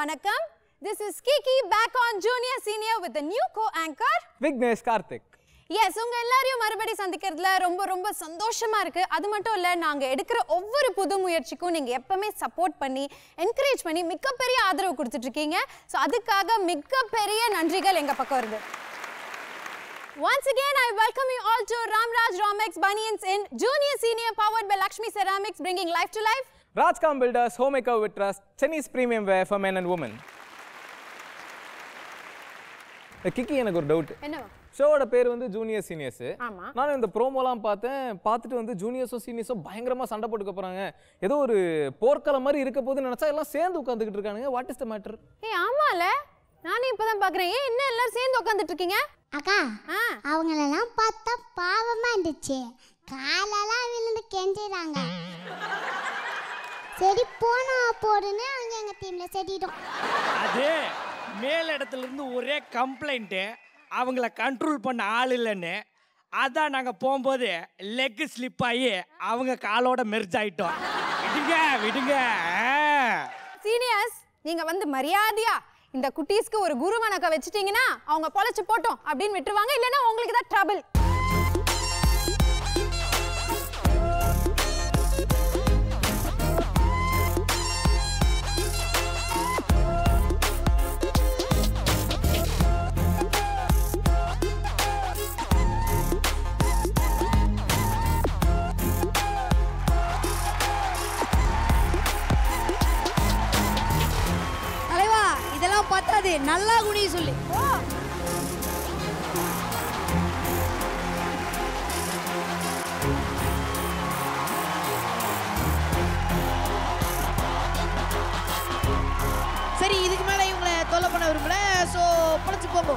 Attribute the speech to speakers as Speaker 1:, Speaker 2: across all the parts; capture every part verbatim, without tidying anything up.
Speaker 1: Vanakkam. This is Kiki back on Junior Senior with the new co-anchor
Speaker 2: Vignesh Karthik.
Speaker 1: Yes, உங்க எல்லாரையும் மறுபடி சந்திக்கிறதுல ரொம்ப ரொம்ப சந்தோஷமா இருக்கு. அது மட்டும் இல்ல, நாங்க எடுக்கிற ஒவ்வொரு புது முயற்சிக்கும் நீங்க எப்பவுமே சப்போர்ட் பண்ணி என்கரேஜ் பண்ணி மிகப்பெரிய ஆதரவு கொடுத்துட்டு இருக்கீங்க. சோ அதுக்காக மிகப்பெரிய நன்றிகள் எங்க பக்கம் இருக்கு. Once again, I welcome you all to Ramraj Romex Bunions in Junior Senior powered by Lakshmi Ceramics, bringing life to life.
Speaker 2: Rajcom Builders, Homemaker with Trust, Chinese premium wear for men and women. Kiki, எனக்கு ஒரு doubt.
Speaker 1: என்னவா?
Speaker 2: ஷோவோட பேர் வந்து junior seniors.
Speaker 1: ஆமா.
Speaker 2: நான் இந்த ப்ரோமோலாம் பார்த்தேன். பார்த்துட்டு வந்து ஜூனியர்ஸோ சீனியர்ஸோ பயங்கரமா சண்டை போட்டுக்க போறாங்க. ஏதோ ஒரு போர்க்களம் மாதிரி இருக்க போகுதுன்னு நினைச்சா எல்லாம் சேர்ந்து உட்கார்ந்துகிட்டு இருக்கானுங்க. What is the matter?
Speaker 1: ஏய் ஆமால. நானே இப்பதான் பார்க்கறேன். ஏன் என்ன எல்லாரும் சேர்ந்து உட்கார்ந்துட்டு இருக்கீங்க?
Speaker 3: அக்கா, அவங்களெல்லாம் பார்த்தா பாவமா இருந்துச்சு. காலெல்லாம் விழுந்து கெஞ்சிறாங்க. சரி போனா போடுன்னு அவங்க எங்க டீம்ல செடிடும்.
Speaker 4: அது மேல் இடத்துல இருந்து ஒரே கம்ப்ளைண்ட், அவங்கள கண்ட்ரோல் பண்ண ஆள் இல்லைன்னு. அதான் நாங்கள் போகும்போது லெக் ஸ்லிப் ஆகி அவங்க காலோட மெர்ஜ் ஆயிட்டோம். விடுங்க விடுங்க.
Speaker 1: சீனியர்ஸ், நீங்க வந்து மரியாதையா இந்த குட்டீஸ்க்கு ஒரு குரு வணக்கம் வச்சிட்டீங்கன்னா அவங்க பொழைச்சு போட்டோம் அப்படின்னு விட்டுருவாங்க. இல்லைன்னா உங்களுக்கு தான் ட்ரபிள்.
Speaker 5: பத்தாது, நல்லா குடி சொல்லு. சரி, இதுக்கு மேல இவங்களை தொல்லை பண்ண விரும்பல. சோ பொழைச்சு போங்க.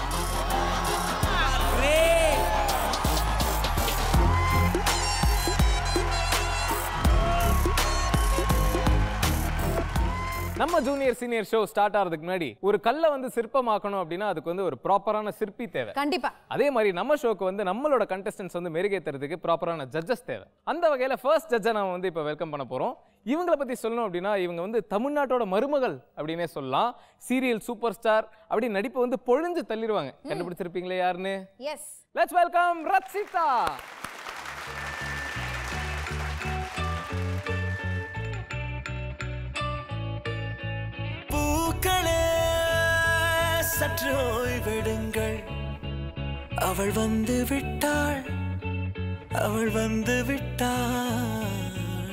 Speaker 2: நம்ம ஜூனியர் சீனியர் ஷோ ஸ்டார்ட் ஆகிறதுக்கு முன்னாடி ஒரு கல்லை வந்து சிற்பமாக்கணும் அப்படின்னா அதுக்கு வந்து ஒரு ப்ராப்பரான சிற்பி தேவை.
Speaker 1: கண்டிப்பா.
Speaker 2: அதே மாதிரி நம்ம ஷோக்கு வந்து நம்மளோட கண்டஸ்டன்ஸ் வந்து மெருகேற்றுறதுக்கு ப்ராப்பரான ஜட்ஜஸ் தேவை. அந்த வகையில் ஃபர்ஸ்ட் ஜட்ஜை நம்ம வந்து இப்போ வெல்கம் பண்ண போகிறோம். இவங்களை பற்றி சொல்லணும் அப்படின்னா இவங்க வந்து தமிழ்நாட்டோட மருமகள் அப்படின்னே சொல்லலாம். சீரியல் சூப்பர் ஸ்டார் அப்படி நடிப்பை வந்து பொழிஞ்சு தள்ளிடுவாங்க. கண்டுபிடிச்சிருப்பீங்களே யாருன்னு?
Speaker 1: Yes,
Speaker 2: let's welcome Rachitha.
Speaker 6: சற்று ஓய்வெடுங்கள், அவள் வந்து விட்டாள், அவள் வந்து விட்டாள்.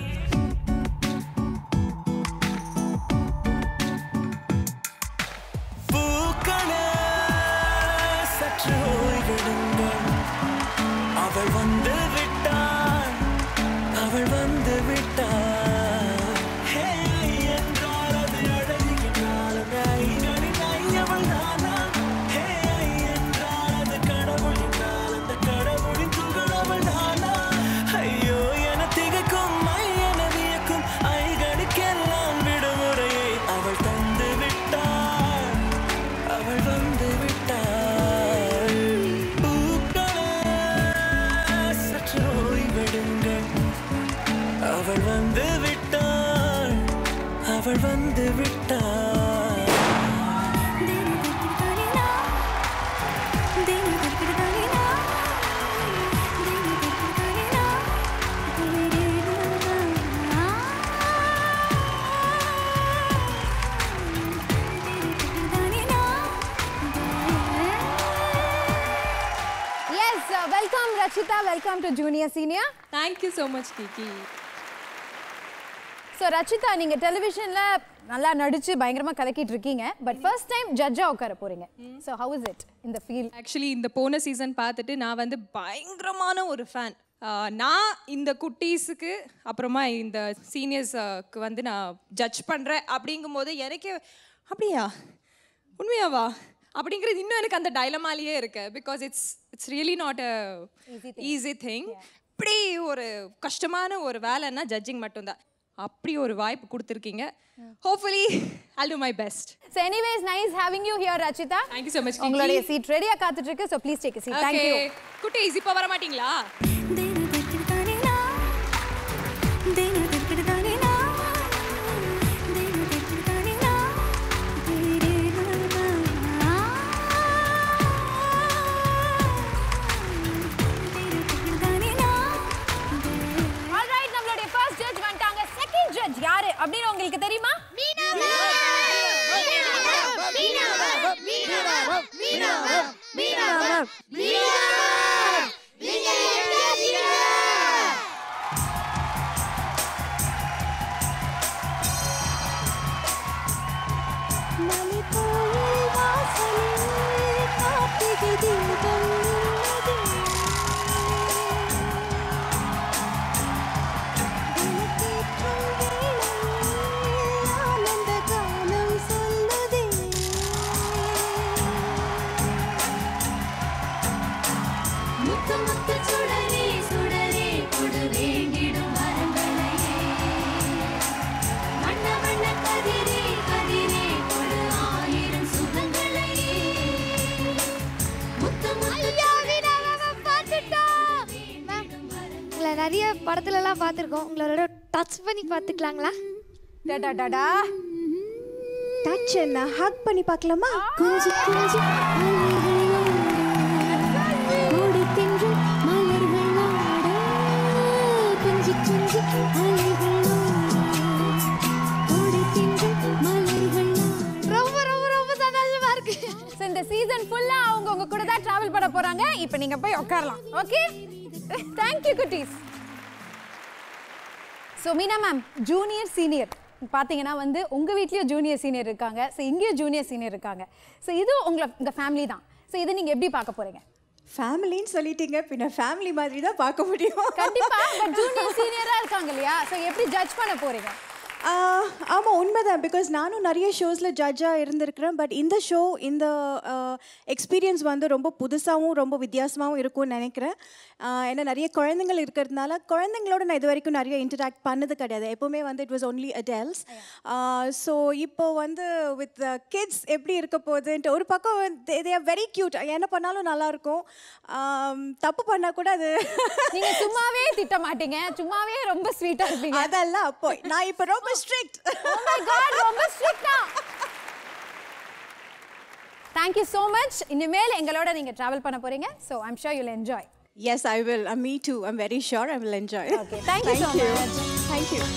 Speaker 6: பூக்களே சற்று ஓய்வெடுங்கள், அவள் வந்து விட்டாள், அவள் வந்து விட்டாள். அவள் வந்து விட்டாள், அவள் வந்து விட்டாள்.
Speaker 1: Yes, welcome Rachitha. Welcome to junior senior.
Speaker 7: Thank you so much, Kiki.
Speaker 1: So Rachitha, நீங்கள் டெலிவிஷனில் நல்லா நடிச்சு பயங்கரமாக கலக்கிட்டு இருக்கீங்க. பட் ஃபர்ஸ்ட் டைம் ஜட்ஜாக உட்கார போகிறீங்க. ஸோ ஹவ் இஸ் இட் இந்த ஃபீல்?
Speaker 7: ஆக்சுவலி இந்த போன சீசன் பார்த்துட்டு நான் வந்து பயங்கரமான ஒரு ஃபேன். நான் இந்த குட்டீஸுக்கு அப்புறமா இந்த சீனியர்ஸுக்கு வந்து நான் ஜட்ஜ் பண்ணுறேன் அப்படிங்கும்போது எனக்கு அப்படியா உண்மையாவா அப்படிங்கிறது இன்னும் எனக்கு அந்த டைலமாலேயே இருக்கு. Because it's it's really not a easy thing. இப்படி ஒரு கஷ்டமான ஒரு வேலைன்னா ஜட்ஜிங் மட்டும்தான். அப்படி ஒரு வாய்ப்பு கொடுத்துருக்கீங்க. Hopefully I'll do my best.
Speaker 1: So anyways, nice having you here, Rachita.
Speaker 7: Thank you so much, Kiki.
Speaker 1: உங்களுடைய சீட் ரெடியா காத்துட்டு இருக்கு. So please take a seat. Thank you.
Speaker 7: குட்டி இப்போ வர மாட்டீங்களா?
Speaker 8: உங்களை நிறைய படத்துலலாம் பார்த்துருக்கோம். உங்களோட டச் பண்ணி பார்த்துக்கலாங்களா?
Speaker 1: டடா டடா
Speaker 9: டச் என்ன ஹக் பண்ணி பார்க்கலாமா?
Speaker 3: கொஞ்சி கொஞ்சி கோடி தின்று மலர்களோட கொஞ்சி கொஞ்சி அலைகளோட கோடி தின்று மலர்களோட.
Speaker 8: ரொம்ப ரொம்ப ரொம்ப சந்தோஷமா இருக்கு.
Speaker 1: ஸோ இந்த சீசன் ஃபுல்லா அவங்க உங்க கூட தான் டிராவல் பண்ண போறாங்க. இப்போ நீங்க போய் உட்காரலாம். ஓகே, தேங்க்யூ குட்டீஸ். So Meena ma'am, junior senior பார்த்தீங்கன்னா வந்து உங்கள் வீட்லேயும் ஜூனியர் சீனியர் இருக்காங்க. ஸோ இங்கேயும் ஜூனியர் சீனியர் இருக்காங்க. ஸோ இது உங்களை உங்கள் ஃபேமிலி தான். ஸோ இதை நீங்கள் எப்படி பார்க்க போகிறீங்க?
Speaker 9: ஃபேமிலின்னு சொல்லிட்டீங்க, பின்ன ஃபேமிலி மாதிரி தான் பார்க்க முடியும்.
Speaker 1: கண்டிப்பாக. பட் ஜூனியர் சீனியராக இருக்காங்க இல்லையா? ஸோ எப்படி ஜட்ஜ் பண்ண போகிறீங்க?
Speaker 9: ஆமாம், உண்மைதான். பிகாஸ் நானும் நிறைய ஷோஸில் ஜட்ஜாக இருந்திருக்கிறேன். பட் இந்த ஷோ, இந்த எக்ஸ்பீரியன்ஸ் வந்து ரொம்ப புதுசாகவும் ரொம்ப வித்தியாசமாகவும் இருக்கும்னு நினைக்கிறேன். ஏன்னா நிறைய குழந்தைங்கள் இருக்கிறதுனால குழந்தைங்களோட நான் இது வரைக்கும் நிறைய இன்டராக்ட் பண்ணது கிடையாது. எப்போவுமே வந்து it was only adults. So இப்போ வந்து வித் கிட்ஸ் எப்படி இருக்க போகுதுன்ட்டு ஒரு பக்கம் தே ஆர் வெரி க்யூட். என்ன பண்ணாலும் நல்லாயிருக்கும். தப்பு பண்ணால் கூட அது
Speaker 1: நீங்கள் சும்மாவே திட்ட மாட்டீங்க, சும்மாவே ரொம்ப ஸ்வீட்டாக இருப்பீங்க.
Speaker 9: அதெல்லாம் அப்போ நான் இப்போ ரொம்ப strict.
Speaker 1: Oh my god, ரொம்ப ஸ்ட்ரிக்ட்டா. Thank you so much. இனிமேல் எங்களோட நீங்க travel பண்ண போறீங்க. So I'm sure you'll enjoy.
Speaker 9: Yes, I will. Uh, me too. I'm very sure I will enjoy.
Speaker 1: Okay, thank you so much.
Speaker 9: Thank you.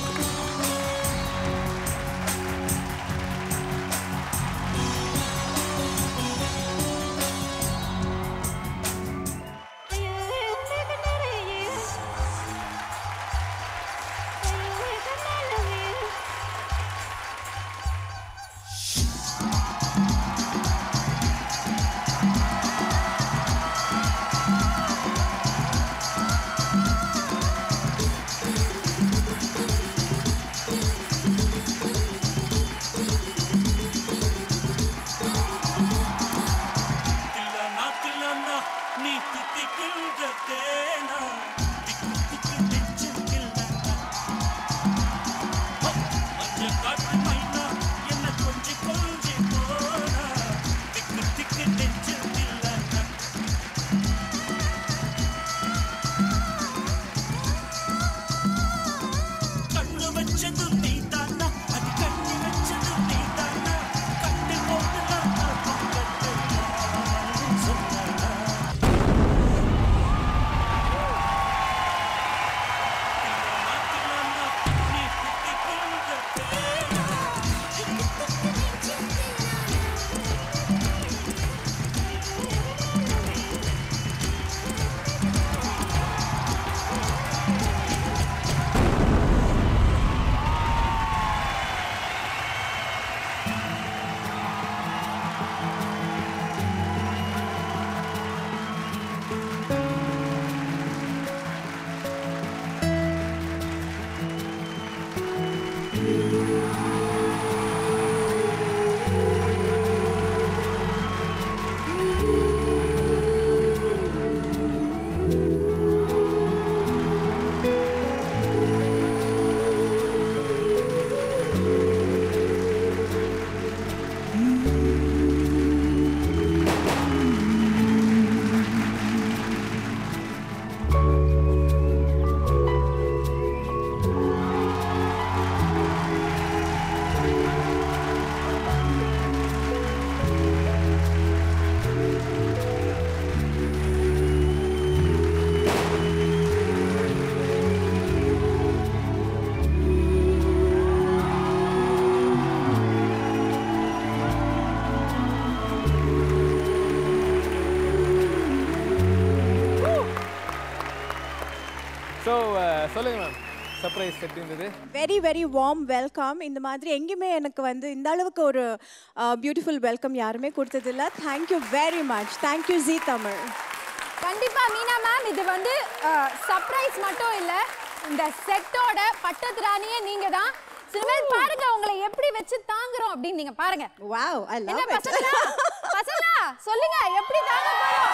Speaker 2: So சொல்லுங்க ma'am, surprise எப்படி இருந்தது?
Speaker 9: Very very warm welcome. இந்த மாதிரி எங்கேயுமே எனக்கு வந்து இந்த அளவுக்கு ஒரு பியூட்டிஃபுல் வெல்கம் யாருமே கொடுத்ததில்ல. Thank you very much. Thank you Zee Tamil.
Speaker 1: கண்டிப்பா மீனா மேம், இது வந்து சர்ப்ரைஸ் மட்டும் இல்ல, இந்த செட்டோட பட்டத்து ராணியே நீங்க தான். சிறுவர் பாருங்க உங்களை எப்படி வச்சு தாங்குறோம் அப்படின்னு நீங்க பாருங்க.
Speaker 9: Wow, I love it.
Speaker 1: பசங்களா பசங்களா சொல்லுங்க எப்படி தாங்க போறோம்?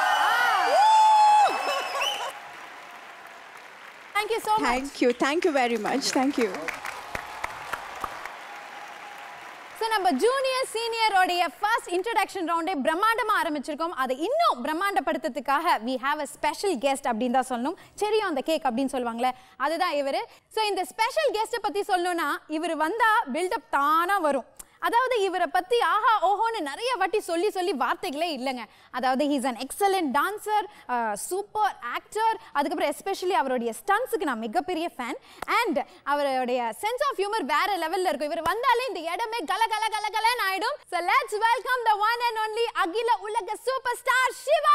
Speaker 1: Thank you so much.
Speaker 9: Thank you. Thank you very much. Thank you.
Speaker 1: So நம்ம நம்ம ஜூனியர் சீனியரோடைய ஃபர்ஸ்ட் இன்ட்ரடக்ஷன் ரவுண்டே பிரம்மாண்டமா ஆரம்பிச்சிருக்கோம். அதை இன்னும் பிரம்மாண்டப்படுத்துறதுக்காக we have a special guest அப்படின்னு தான் சொல்லணும். செரி ஆன் த கேக் அப்படின்னு சொல்லுவாங்களே, அதுதான் இவரு. ஸோ இந்த ஸ்பெஷல் கெஸ்ட்டை பத்தி சொல்லணும்னா இவர் வந்தா பில்டப் தானா வரும். அதாவது இவரை பத்தி ஆஹா ஓஹோன்னு நிறைய வாட்டி சொல்லி சொல்லி வார்த்தைகளே இல்லைங்க. அதாவது he's an excellent dancer, super actor, அதுக்கப்புறம் எஸ்பெஷலி அவருடைய ஸ்டன்ஸுக்கு நான் மிகப்பெரிய ஃபேன். அண்ட் அவருடைய சென்ஸ் ஆஃப் ஹியூமர் வேற லெவல்ல இருக்கும். இவர் வந்தாலே இந்த இடமே கல கல கல கலன்னு ஆயிடும். So let's welcome the one and only அகில உலக சூப்பர் ஸ்டார் சிவா.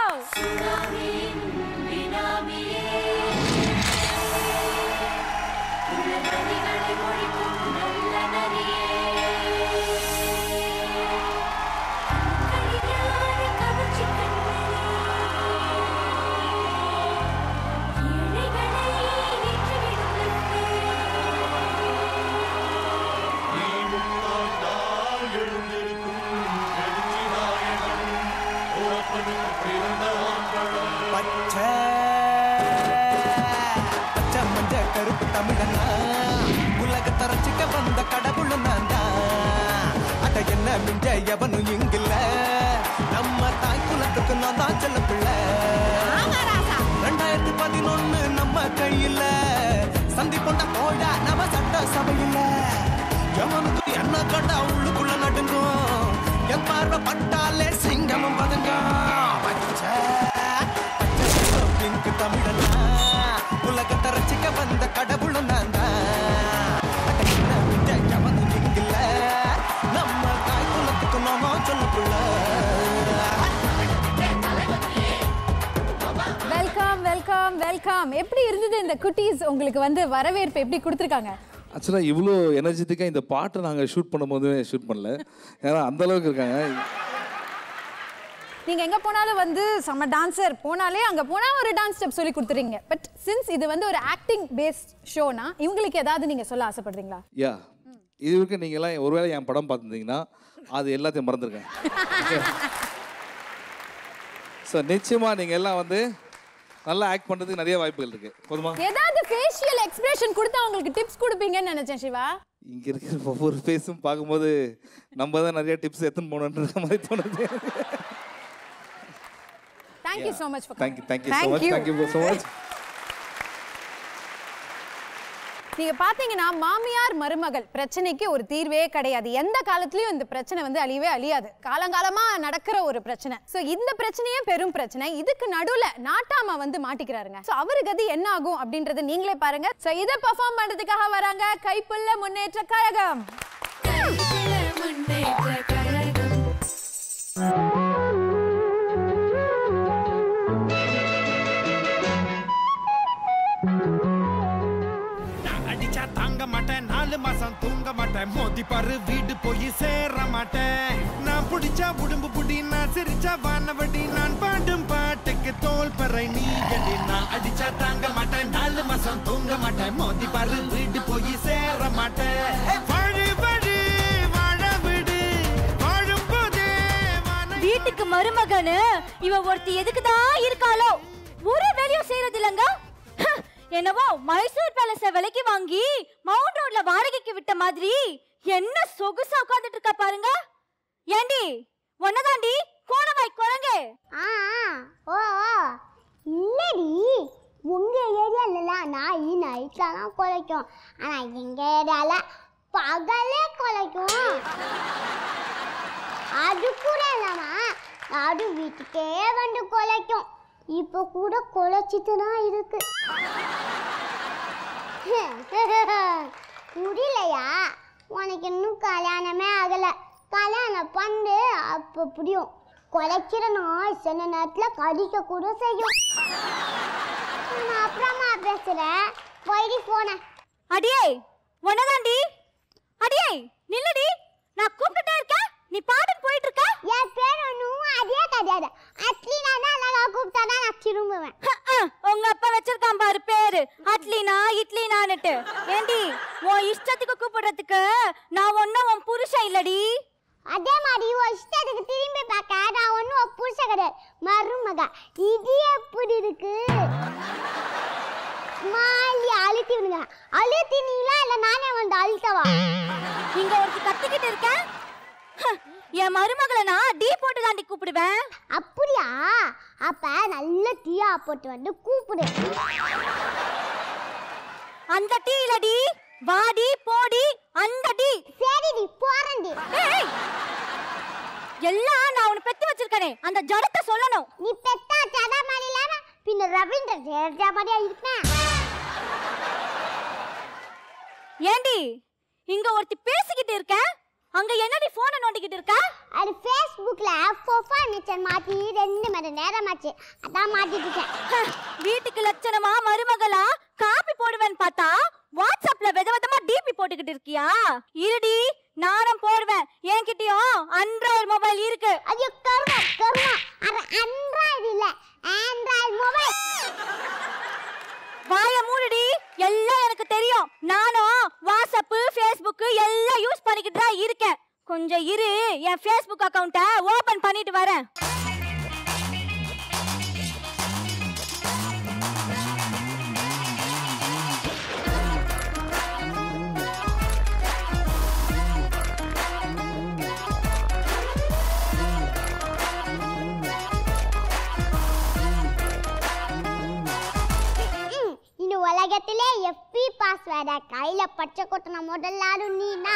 Speaker 6: உலகத்தரச்சிக்க வந்த கடவுள் நான் தான். அட என்ன மிஞ்ச எவனும் இங்கில்ல, நம்ம தாய் குலத்துக்கு நான் தான் செல்ல பிள்ளை. ரெண்டாயிரத்தி பதினொன்னு நம்ம கையில சந்தி கொண்ட போட நம்ம சட்ட சபையில எவனுக்கு என்ன கண்டா உள்ளுக்குள்ள நடுங்கும். என் பார்வை பட்டாலே சிங்கமும் பதுங்கும். பச்சை பச்சை பிங்க் தமிழனா உலகத்தரச்சிக்க வந்த கடவுள் நான் தான். நம்ம தாய் குலத்துக்கு நாம சொல்லக்குள்ள.
Speaker 1: Welcome welcome welcome. எப்படி இருந்தது இந்த குட்டீஸ்? உங்களுக்கு வந்து வரவேற்பு எப்படி கொடுத்துருக்காங்க?
Speaker 10: ஆக்சுவலாக இவ்வளோ எனர்ஜெட்டிக்காக இந்த பாட்டை நாங்கள் ஷூட் பண்ணும்போது ஷூட் பண்ணல, ஏன்னா அந்த அளவுக்கு இருக்காங்க.
Speaker 1: நீங்க எங்க போனாலும் வந்து செம்ம டான்சர், போனாலே அங்க போனா ஒரு டான்ஸ் ஸ்டெப் சொல்லி கொடுத்துறீங்க. பட் சின்ஸ் இது வந்து ஒரு ஆக்டிங் பேஸ்ட் ஷோனா இவங்களுக்கு ஏதாவது நீங்க சொல்ல ஆசைப்படுறீங்களா?
Speaker 10: யா, இது வரைக்கும் நீங்கள்லாம் ஒருவேளை என் படம் பார்த்துருந்தீங்கன்னா அது எல்லாத்தையும் மறந்துருக்கேன். ஸோ நிச்சயமாக நீங்கள் எல்லாம் வந்து நல்லா ஆக்ட் பண்ணுறதுக்கு நிறைய வாய்ப்புகள் இருக்குது. போதுமா?
Speaker 1: ஏதாவது ஃபேஷியல் எக்ஸ்பிரஷன் கொடுத்தா உங்களுக்கு டிப்ஸ் கொடுப்பீங்கன்னு நினைச்சேன் சிவா.
Speaker 10: இங்கே இருக்கிற ஒவ்வொரு ஃபேஸும் பார்க்கும்போது நம்ம தான் நிறைய டிப்ஸ் எடுத்துன்னு போகணுன்ற மாதிரி தோணுது.
Speaker 1: Thank you so much for
Speaker 10: coming. Thank you, thank you so much. Thank you so much.
Speaker 1: நீங்க பாத்தீங்கன்னா மாமியார் மருமகள் பிரச்சனைக்கு ஒரு தீர்வே கிடையாது. எந்த காலத்துலயும் இந்த பிரச்சனை வந்து அழியவே அழியாது. காலங்காலமா நடக்கிற ஒரு பிரச்சனை. சோ இந்த பிரச்சனையே பெரும் பிரச்சனை. இதுக்கு நடுவுல நாட்டாம வந்து மாட்டிக்கிறாருங்க. சோ அவரு கதி என்ன ஆகும் அப்படின்றது நீங்களே பாருங்க. சோ இத பெர்ஃபார்ம் பண்றதுக்காக வராங்க கைப்புள்ள முன்னேற்ற கழகம். கைப்புள்ள முன்னேற்ற கழகம்.
Speaker 11: நாலு மாசம் தூங்க மாட்டேன், மோதி பாரு வீடு போய் சேர மாட்டேன். நான் புடிச்சா உடம்பு புடி, நான் சிரிச்சா வானவடி, நான் பாடும் பாட்டுக்கு தோல் பறை நீ அடி. நான் அடிச்சா தாங்க மாட்டேன், நாலு மாசம் தூங்க மாட்டேன், மோதி பாரு வீடு போய் சேர மாட்டேன். வாழு வாழு வாழ விடு, வாழும் போதே
Speaker 12: வீட்டுக்கு மருமகனு இவ ஒருத்தி எதுக்குதான் இருக்காளோ, ஒரு வேலையும் செய்யறது இல்லங்க. என்னவோ மைசூர் பேலஸ விலைக்கு வாங்கி மவுண்ட் ரோட்ல வாடகைக்கு விட்ட மாதிரி என்ன சொகுசா உட்கார்ந்துட்டு இருக்கா பாருங்க. ஏண்டி ஒன்னதாண்டி கோணவாய் குரங்கே?
Speaker 13: ஆ ஓ இல்லடி, உங்க ஏரியாலலாம் நாய் நைட்லாம் குலைக்கும், ஆனா எங்க ஏரியால பகலே குலைக்கும். அது கூட இல்லாம அது வீட்டுக்கே வந்து குலைக்கும். இப்போ கூட குலைச்சிட்டு தான் இருக்கு. புரியலையா? உனக்கு இன்னும் கல்யாணமே ஆகல. கல்யாணம் பண்ணு, அப்போ புரியும். குலைக்கிற நாய் சில நேரத்தில் கடிக்க கூட செய்யும். நான் அப்புறமா பேசுறேன், போயிடி போன.
Speaker 12: அடியே ஒன்னதாண்டி, அடியே நில்லடி, நான் கூப்பிட்டுட்டே இருக்கேன், நீ பாட்டுக்கு போயிட்டு இருக்க.
Speaker 13: என் பேர் ஒன்றும் அதே கிடையாது. அட்லீனா தான் நான் கூப்பிட்டா தான் நான் திரும்புவேன்.
Speaker 12: உங்க அப்பா வச்சிருக்கான் பாரு பேரு அட்லீனா இட்லினான்னுட்டு. ஏண்டி உன் இஷ்டத்துக்கு கூப்பிடுறதுக்கு நான் ஒன்னும் உன் புருஷன் இல்லடி.
Speaker 13: அதே மாதிரி உன் இஷ்டத்துக்கு திரும்பி பார்க்க நான் ஒன்றும் உன் புருஷன் கிடையாது, மருமக. இது எப்படி இருக்கு? மாலி அழுத்தி விடுங்க. போறேன். அழுத்தினீங்களா இல்ல நானே வந்து அழுத்தவா?
Speaker 12: இங்க ஒருத்தி கத்திக்கிட்டு இருக்க. என் மருமகளை நான் டீ போட்டு தாண்டி கூப்பிடுவேன்.
Speaker 13: அப்படியா? அப்ப நல்ல டீயா போட்டு வந்து கூப்பிடு.
Speaker 12: அந்த டீ இல்லடி, வாடி போடி அந்த டீ.
Speaker 13: சரிடி போறேன்டி.
Speaker 12: ஏய் எல்லாம் நான் உன்னை பெத்து வச்சிருக்கனே அந்த ஜடத்தை சொல்லணும்.
Speaker 13: நீ பெத்தா ஜட மாதிரி இல்லாம பின்ன ரவீந்திர ஜடா மாதிரியா இருப்பேன்.
Speaker 12: ஏண்டி இங்க ஒருத்தி பேசிக்கிட்டு இருக்க, அங்க என்னடி போனை நோண்டிக்கிட்டு இருக்க?
Speaker 13: அது ஃபேஸ்புக்ல ப்ரொஃபைல் பிக்சர் மாத்தி ரெண்டு மணி நேரம் ஆச்சு, அதான் மாத்திட்டேன்.
Speaker 12: வீட்டுக்கு லட்சணமா மருமகளா காப்பி போடுவேன்னு பார்த்தா வாட்ஸ்அப்ல விதவிதமா டிபி போட்டுக்கிட்டு இருக்கியா? இருடி நானும் போடுவேன். என்கிட்டயும் ஆண்ட்ராய்டு மொபைல் இருக்கு.
Speaker 13: அது கர்மா கர்மா. அது ஆண்ட்ராய்டு இல்ல, ஆண்ட்ராய்டு மொபைல்.
Speaker 12: வாய மூடுடி, எல்லாம் எனக்கு தெரியும். நானும் வாட்ஸ்அப் ஃபேஸ்புக் எல்லாம் யூஸ் பண்ணிக்கிட்டு தான் இருக்கேன். கொஞ்சம் இரு, என் ஃபேஸ்புக் அக்கவுண்ட்டை ஓபன் பண்ணிட்டு வரேன்.
Speaker 13: உலகத்திலே எஃபி பாஸ்வேர்டை கையில பச்சை கொட்டின முதல் ஆளும் நீனா.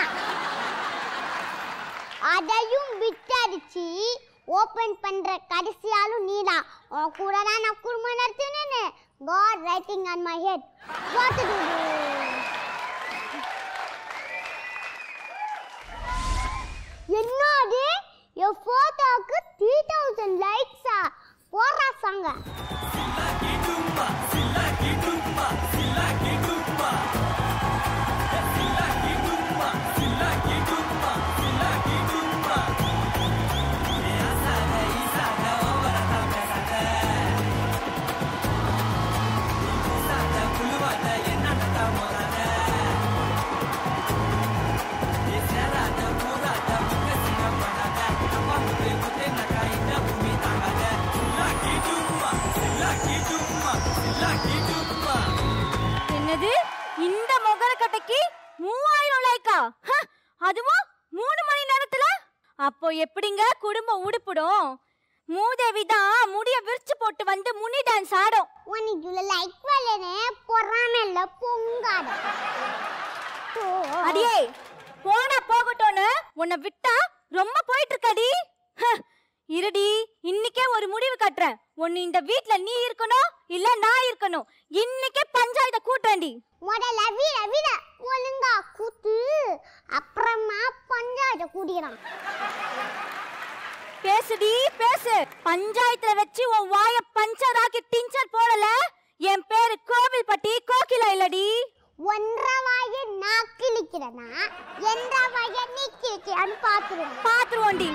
Speaker 13: அதையும் விட்டடிச்சு ஓபன் பண்ற கடைசி ஆளும் நீதான். உன் கூட தான் நான் குடும்பம் நடத்தினேன்னு. God writing on my head. What to do? என்னது என் போட்டோக்கு three thousand லைக்ஸா? போடுறா சாங்க.
Speaker 12: என்னது இந்த முகரக்கட்டைக்கு மூவாயிரம் லைக்கா? அதுவும் மூணு மணி நேரத்துல? அப்போ எப்படிங்க குடும்பம் உடுப்பிடும்? மூதேவி தான் முடிய விரிச்சு போட்டு வந்து முனி டான்ஸ் ஆடும்.
Speaker 13: உனக்கு லைக் வரலனே பொறாமல பொங்காத.
Speaker 12: அடியே போனா போகட்டும்னு உன்னை விட்டா ரொம்ப போயிட்டு இருக்கடி. இருடி, இன்னைக்கே ஒரு முடிவு கட்டுறேன். ஒன்னு இந்த வீட்ல நீ இருக்கணும் இல்ல நான் இருக்கணும். இன்னைக்கே பஞ்சாயத்தை கூட்டேண்டி.
Speaker 13: முதல்ல வீர வீர ஒழுங்கா கூத்து, அப்புறமா பஞ்சாயத்தை கூட்டிறான்.
Speaker 12: பேசுடி பேசு. பஞ்சாயத்துல வச்சு உன் வாய பஞ்சர் ஆக்கி டிஞ்சர் போடல என் பேரு கோவில்பட்டி கோகிலா இல்லடி.
Speaker 13: ஒன்றரை வாய நான் கிழிக்கிறேன்னா என்ற வாய நீ கிழிக்கிறான்னு பாத்துருவோம்.
Speaker 12: பாத்துருவோண்டி.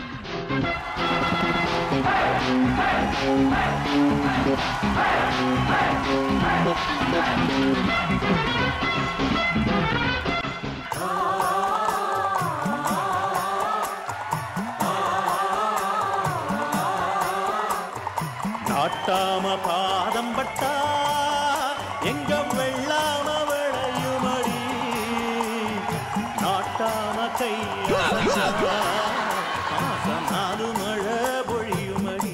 Speaker 14: நாட்டாம பாதம் பட்டா எங்க வெள்ளாம விளையுமடி. நாட்டாம கையா நாலு மழை பொழியுமடி.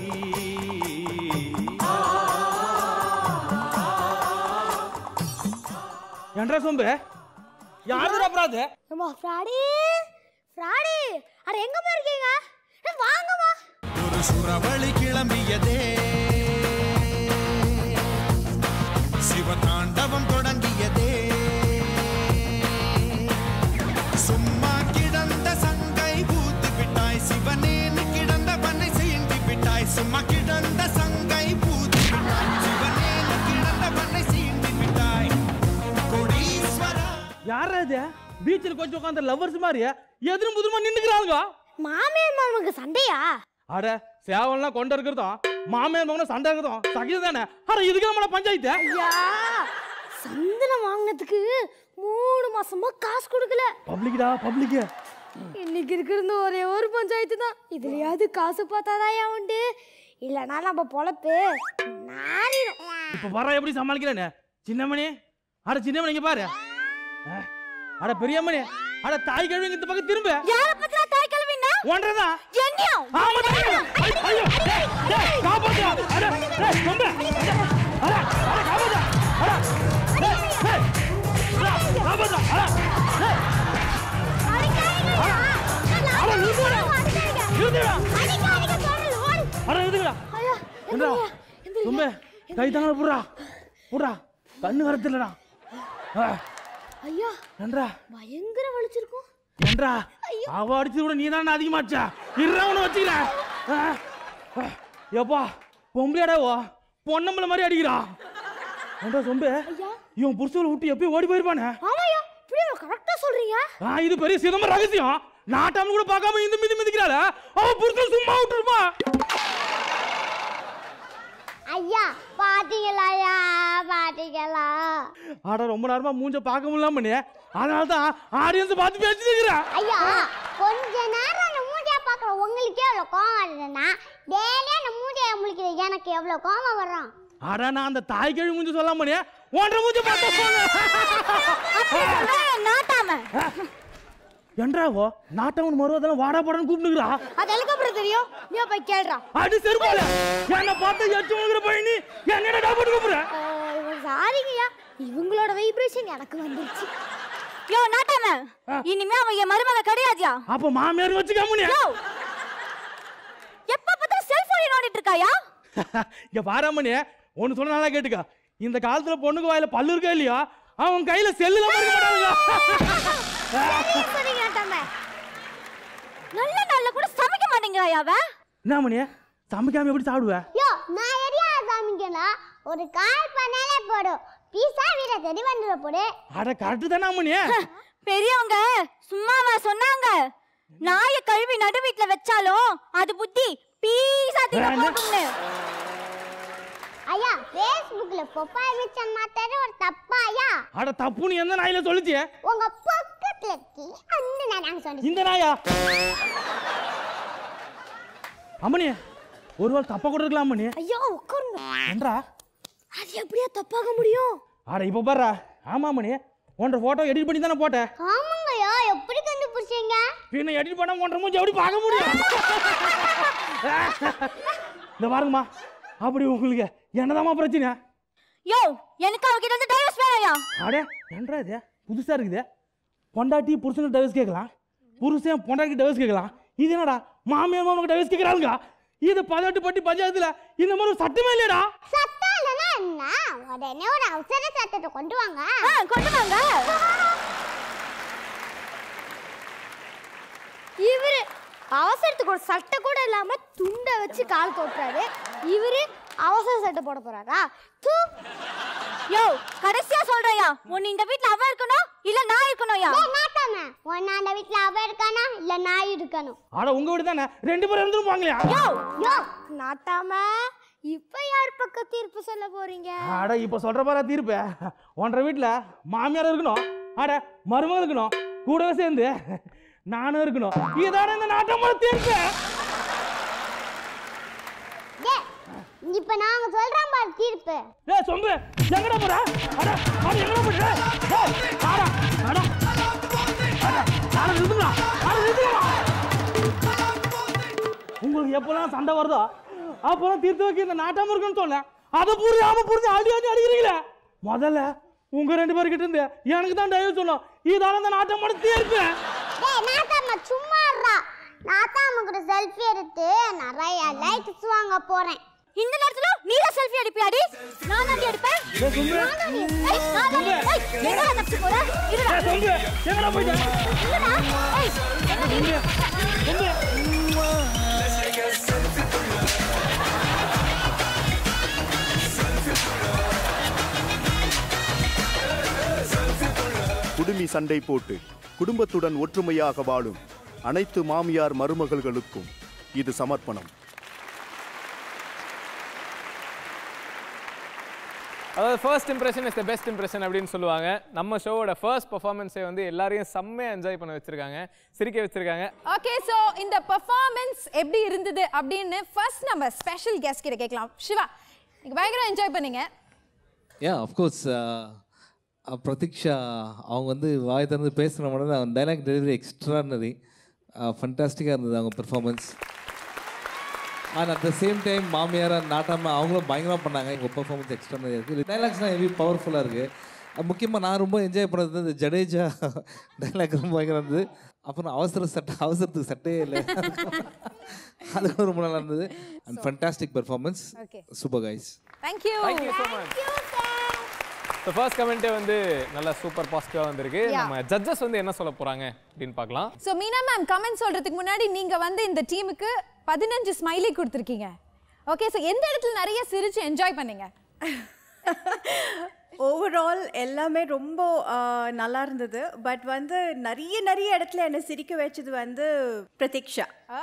Speaker 4: என்றா சொம்பு யாருடா அப்ராது?
Speaker 13: நம்ம ஃப்ராடி ஃப்ராடி அட எங்க போறீங்க? வாங்கம்மா.
Speaker 11: ஒரு சுறவழி கிளம்பியதே, சிவதாண்டவம் தொடங்கியதே. சும்மா கிடந்த சங்கை பூத்து விட்டாய், சிவனேன்னு கிடந்த பண்ணை சீண்டி விட்டாய். சும்மா கிடந்த சங்கை பூத்து விட்டாய், சிவனேன்னு கிடந்த பண்ணை சீண்டி விட்டாய். கோடீஸ்வரா
Speaker 4: யாரா இது? பீச்சில் கொஞ்சம் உட்கார்ந்த லவ்வர்ஸ் மாதிரி எதிரும் புதுமா நின்னுக்கிறாங்க.
Speaker 13: மாமியார் மாமனுக்கு சண்டையா?
Speaker 4: அட சேவல்லாம் கொண்டு இருக்கிறதும் மாமியார் மகனும் சண்டை இருக்கிறதும் சகிதம் தானே. அட இதுக்கு நம்மள பஞ்சாயத்து.
Speaker 13: ஐயா சந்தனம் வாங்கினதுக்கு மூணு மாசமா காசு கொடுக்கல.
Speaker 4: பப்ளிக்டா பப்ளிக்.
Speaker 13: இன்னைக்கு இருக்கிறது ஒரே ஒரு பஞ்சாயத்து தான். இதுலயாவது காசு பார்த்தாதான் உண்டு, இல்லைன்னா நம்ம பொழப்பு நாரிடும்.
Speaker 4: இப்ப வர எப்படி சமாளிக்கிறேன்னு சின்னமணி. அட சின்னமணி இங்க பாரு.
Speaker 15: அட பெரியம்மனே, அட தாய் கிழவி இந்த பக்கம் திரும்ப.
Speaker 12: யார பத்திரா தாய் கிழவினா?
Speaker 15: ஒன்றதா?
Speaker 12: என்னையா?
Speaker 15: ஆமா தாய். ஐயோ, டேய், டேய், காப்பாத்து. அட, டேய், சொம்ப. அட, அட காப்பாத்து. அட, டேய், டேய். அட, காப்பாத்து. அட, டேய். அட, நிறுத்துடா. நிறுத்துடா. அட, நிறுத்துடா. என்னடா? சொம்ப, கை தாங்க புறா. புறா. கண்ணு வரதில்லடா.
Speaker 12: ஐயா
Speaker 15: என்றா
Speaker 12: பயங்கர வலிச்சிருக்கும்.
Speaker 15: என்றா அவ அடிச்சது கூட நீ தானே அதிகமாச்சா? இருடா உன வச்சுக்கல. ஏப்பா பொம்பளையாடாவோ பொன்னம்பளை மாதிரி அடிக்கிறான். என்றா சொம்பு இவன் புருஷனை விட்டு எப்பயும் ஓடி போயிருப்பானே.
Speaker 12: ஆமாயா, இப்படி கரெக்டா சொல்றீங்க.
Speaker 15: ஆ இது பெரிய சிதம்பர ரகசியம். நாட்டாம கூட பார்க்காம இந்த மிதி மிதிக்கிறாள. அவ புருஷன் சும்மா விட்டுருப்பா.
Speaker 13: ஐயா பாத்தீங்களா? ஐயா பாத்தீங்களா?
Speaker 15: ஆடா ரொம்ப நேரமா மூஞ்ச பார்க்க முடியல பண்ணி. அதனால தான் ஆடியன்ஸ் பார்த்து பேசிட்டு இருக்கறேன்.
Speaker 13: ஐயா கொஞ்ச நேரம் அந்த மூஞ்சிய பார்க்கற உங்களுக்கே எவ்வளவு கோவம் வருதுன்னா டெய்லி அந்த மூஞ்சிய முழிக்கிற எனக்கு எவ்வளவு கோவம் வரும்.
Speaker 15: ஆடா நான் அந்த தாய் கிழவி மூஞ்சி சொல்லாம பண்ணி ஒன்றரை மூஞ்சி பார்த்தா போங்க.
Speaker 12: நாட்டாம
Speaker 15: என்றாவோ நாட்டவன் மறுவதெல்லாம் வாடா போடன்னு கூப்பிடுறா.
Speaker 12: அது எனக்கு அப்புறம் தெரியும். நீ போய் கேளுடா.
Speaker 15: அடி செருப்பால என்ன பார்த்து எச்சு முழுகிற பையனி என்னடா டாபட் கூப்பிடுற?
Speaker 12: சாரிங்கய்யா, இவங்களோட வைப்ரேஷன் எனக்கு வந்துருச்சு. யோ நாட்டாம, இனிமே அவன் என் மருமக கிடையாதுயா.
Speaker 15: அப்ப மாமியார் வச்சுக்காம
Speaker 12: யோ எப்ப பார்த்தா செல்போன் நோண்டிட்டு இருக்காயா?
Speaker 15: இங்க பாராமணி ஒன்னு சொன்ன நல்லா கேட்டுக்க. இந்த காலத்துல பொண்ணுக்கு வாயில பல்லு இருக்கா இல்லையா, அவன் கையில செல்லுல மாட்ட மாட்டாங்க.
Speaker 12: நல்ல நல்ல கூட சமைக்க மாட்டேங்கிறாயா அவ?
Speaker 15: என்ன மணி சமைக்காம எப்படி சாப்பிடுவ?
Speaker 13: யோ நான் எரியா சமைக்கணும். ஒரு கால் பண்ணாலே போடும். பீஸா வீர தேடி வந்துற போடு.
Speaker 15: அட கரெக்ட் தானே மணி.
Speaker 12: பெரியவங்க சும்மாவா சொன்னாங்க? நாய கழுவி நடு வீட்ல வச்சாலும் அது புத்தி பீஸா திங்க போடும்னு.
Speaker 13: ஐயா Facebookல ப்ரொஃபைல் பிக்சர் மாத்தறது ஒரு தப்பாயா?
Speaker 15: அட தப்பு நீ எந்த நாயில சொல்லுச்சு?
Speaker 13: உங்க பக்கத்துல இருக்கி அந்த நாய் சொன்னேன்.
Speaker 15: இந்த நாயா? அம்மனி ஒருவேளை தப்பா கூட இருக்கலாம் அம்மனி.
Speaker 12: ஐயோ உட்காருங்க.
Speaker 15: என்றா
Speaker 12: அது எப்படியா தப்பாக முடியும்?
Speaker 15: அட இப்ப பாரு. ஆமா அம்மனி உன்ற போட்டோ எடிட் பண்ணி தானே போட்ட.
Speaker 13: ஆமாங்கய்யா, எப்படி கண்டுபிடிச்சீங்க?
Speaker 15: பின்ன எடிட் பண்ணா உன்ற மூஞ்சி எப்படி பார்க்க முடியும்? இந்த பாருங்கம்மா, அப்படி உங்களுக்கு என்னதாம்மா பிரச்சனை?
Speaker 12: யோ எனக்கு அவகிட்ட இருந்து டைவர்ஸ் வேணும்யா.
Speaker 15: அடே என்னடா இது புதுசா இருக்குது? பொண்டாட்டி புருஷனுக்கு டைவர்ஸ் கேட்கலாம், புருஷன் பொண்டாட்டி டைவர்ஸ் கேட்கலாம். இது என்னடா மாமியார் மாமனுக்கு டைவர்ஸ் கேட்கறாங்க? இது பதினெட்டு பட்டி பஞ்சாயத்துல இந்த மாதிரி ஒரு சட்டமே இல்லையடா.
Speaker 13: சட்டம் இல்லைன்னா என்ன? உடனே ஒரு அவசர சட்டத்தை கொண்டு வாங்க.
Speaker 12: கொண்டு வாங்க. இவரு அவசரத்துக்கு ஒரு சட்டை கூட இல்லாம துண்டை வச்சு கால் போட்டுறாரு. இவரு அவசர சட்டை போட போறாரா? தூ. யோ கடைசியா சொல்றயா, உன்னை இந்த வீட்ல அவ இருக்கணும் இல்ல நான் இருக்கணும்யா?
Speaker 13: டேய் நாட்டாம, உன்னை அந்த வீட்ல அவ இருக்கணும் இல்ல நான் இருக்கணும்.
Speaker 15: அட உங்க வீடு தானே, ரெண்டு பேரும் இருந்துரும் வாங்கலையா?
Speaker 12: யோ யோ நாட்டாம, இப்ப யார் பக்கம் தீர்ப்பு சொல்ல போறீங்க?
Speaker 15: அட இப்ப சொல்ற பாரா தீர்ப்பு. ஒன்றரை வீட்டுல மாமியார் இருக்கணும், அட மருமகள் இருக்கணும், கூடவே சேர்ந்து நானும் இருக்கணும். இதான இந்த நாட்டமோட தீர்ப்பு.
Speaker 13: டேய் இப்ப நாங்க சொல்றோம் பாரு தீர்ப்பு.
Speaker 15: டேய் சொம்பு எங்கடா போற? அட அட எங்கடா போற? டேய் அட அட அட அட நிறுத்துடா. அட நிறுத்துடா. உங்களுக்கு எப்பலாம் சண்டை வருதோ அப்பலாம் தீர்த்து வைக்க இந்த நாட்டாம இருக்குன்னு சொன்னேன். அதை புரியாம புரிஞ்சு அடி அடி அடிக்கிறீங்களே. முதல்ல உங்க ரெண்டு பேர்கிட்ட இருந்து எனக்கு தான் டைவர்ஸ் சொன்னோம். இதால இந்த நாட்டமோட தீர்ப்பு.
Speaker 13: டேய் நாட்டாம சும்மா இருடா. நாட்டாம கூட செல்ஃபி எடுத்து நிறைய லைக்ஸ் வாங்க போறேன்.
Speaker 12: இந்த நேரத்துல நீல செல்ஃபி எடுப்பியாடி? நான் தான் எடுப்பேன்.
Speaker 15: டேய் சொம்பு
Speaker 12: ஏய் நான் தான். ஏய் எங்கடா தப்பி போற? இருடா.
Speaker 15: டேய் சொம்பு எங்கடா போய்ட்ட?
Speaker 12: இல்லடா. ஏய்
Speaker 15: சொம்பு சொம்பு
Speaker 16: குடுமி சண்டை போட்டு குடும்பத்துடன் ஒற்றுமையாக வாழும் அனைத்து மாமியார் மருமகள்களுக்கும் இது சமர்ப்பணம்.
Speaker 2: அதாவது first impression is the best impression அப்படின்னு சொல்லுவாங்க. நம்ம ஷோவோட ஃபர்ஸ்ட் பெர்ஃபார்மன்ஸை வந்து எல்லாரையும் செம்மையாக என்ஜாய் பண்ண வச்சிருக்காங்க, சிரிக்க வச்சிருக்காங்க.
Speaker 1: ஓகே, ஸோ இந்த பெர்ஃபார்மன்ஸ் எப்படி இருந்தது அப்படின்னு ஃபர்ஸ்ட் நம்ம ஸ்பெஷல் கெஸ்ட் கிட்ட கேட்கலாம். சிவா, நீங்க பயங்கர என்ஜாய் பண்ணீங்க.
Speaker 10: யா ஆஃப் கோர்ஸ் பிரதீக்ஷா அவங்க வந்து வாய் திறந்து பேசுகிற உடனே அவங்க டைலாக் டெலிவரி எக்ஸ்ட்ரானரி ஃபண்டாஸ்டிக்காக இருந்தது அவங்க performance. And at the same time மாமியாராக நாட்டாமல் அவங்களும் பயங்கரமாக பண்ணாங்க. எங்கள் பெர்ஃபார்மன்ஸ் எக்ஸ்ட்ரானரியாக இருக்குது. டைலாக்ஸ்லாம் ஹெவி பவர்ஃபுல்லாக இருக்குது. முக்கியமாக நான் ரொம்ப என்ஜாய் பண்ணுறது இந்த ஜடேஜா டைலாக் ரொம்ப பயங்கரம் இருந்தது. அப்புறம் அவசர சட்டை அவசரத்துக்கு சட்டையே இல்லை, அதுக்கு ரொம்ப நல்லா இருந்தது. And fantastic performance. Super guys.
Speaker 1: Thank you
Speaker 2: thank you so much. So first கமெண்ட்டே வந்து நல்லா சூப்பர் பாசிட்டிவாக வந்திருக்கு. நம்ம ஜட்ஜஸ் வந்து என்ன சொல்ல போகிறாங்க அப்படின்னு பார்க்கலாம்.
Speaker 1: ஸோ மீனா மேம் கமெண்ட் சொல்கிறதுக்கு முன்னாடி நீங்கள் வந்து இந்த டீமுக்கு பதினஞ்சு ஸ்மைலி கொடுத்துருக்கீங்க. ஓகே, ஸோ எந்த இடத்துல நிறைய சிரிச்சு என்ஜாய் பண்ணீங்க?
Speaker 9: ஓவரால் எல்லாமே ரொம்ப நல்லா இருந்தது. பட் வந்து நிறைய நிறைய இடத்துல என்னை சிரிக்க வச்சது வந்து பிரதீக்ஷா.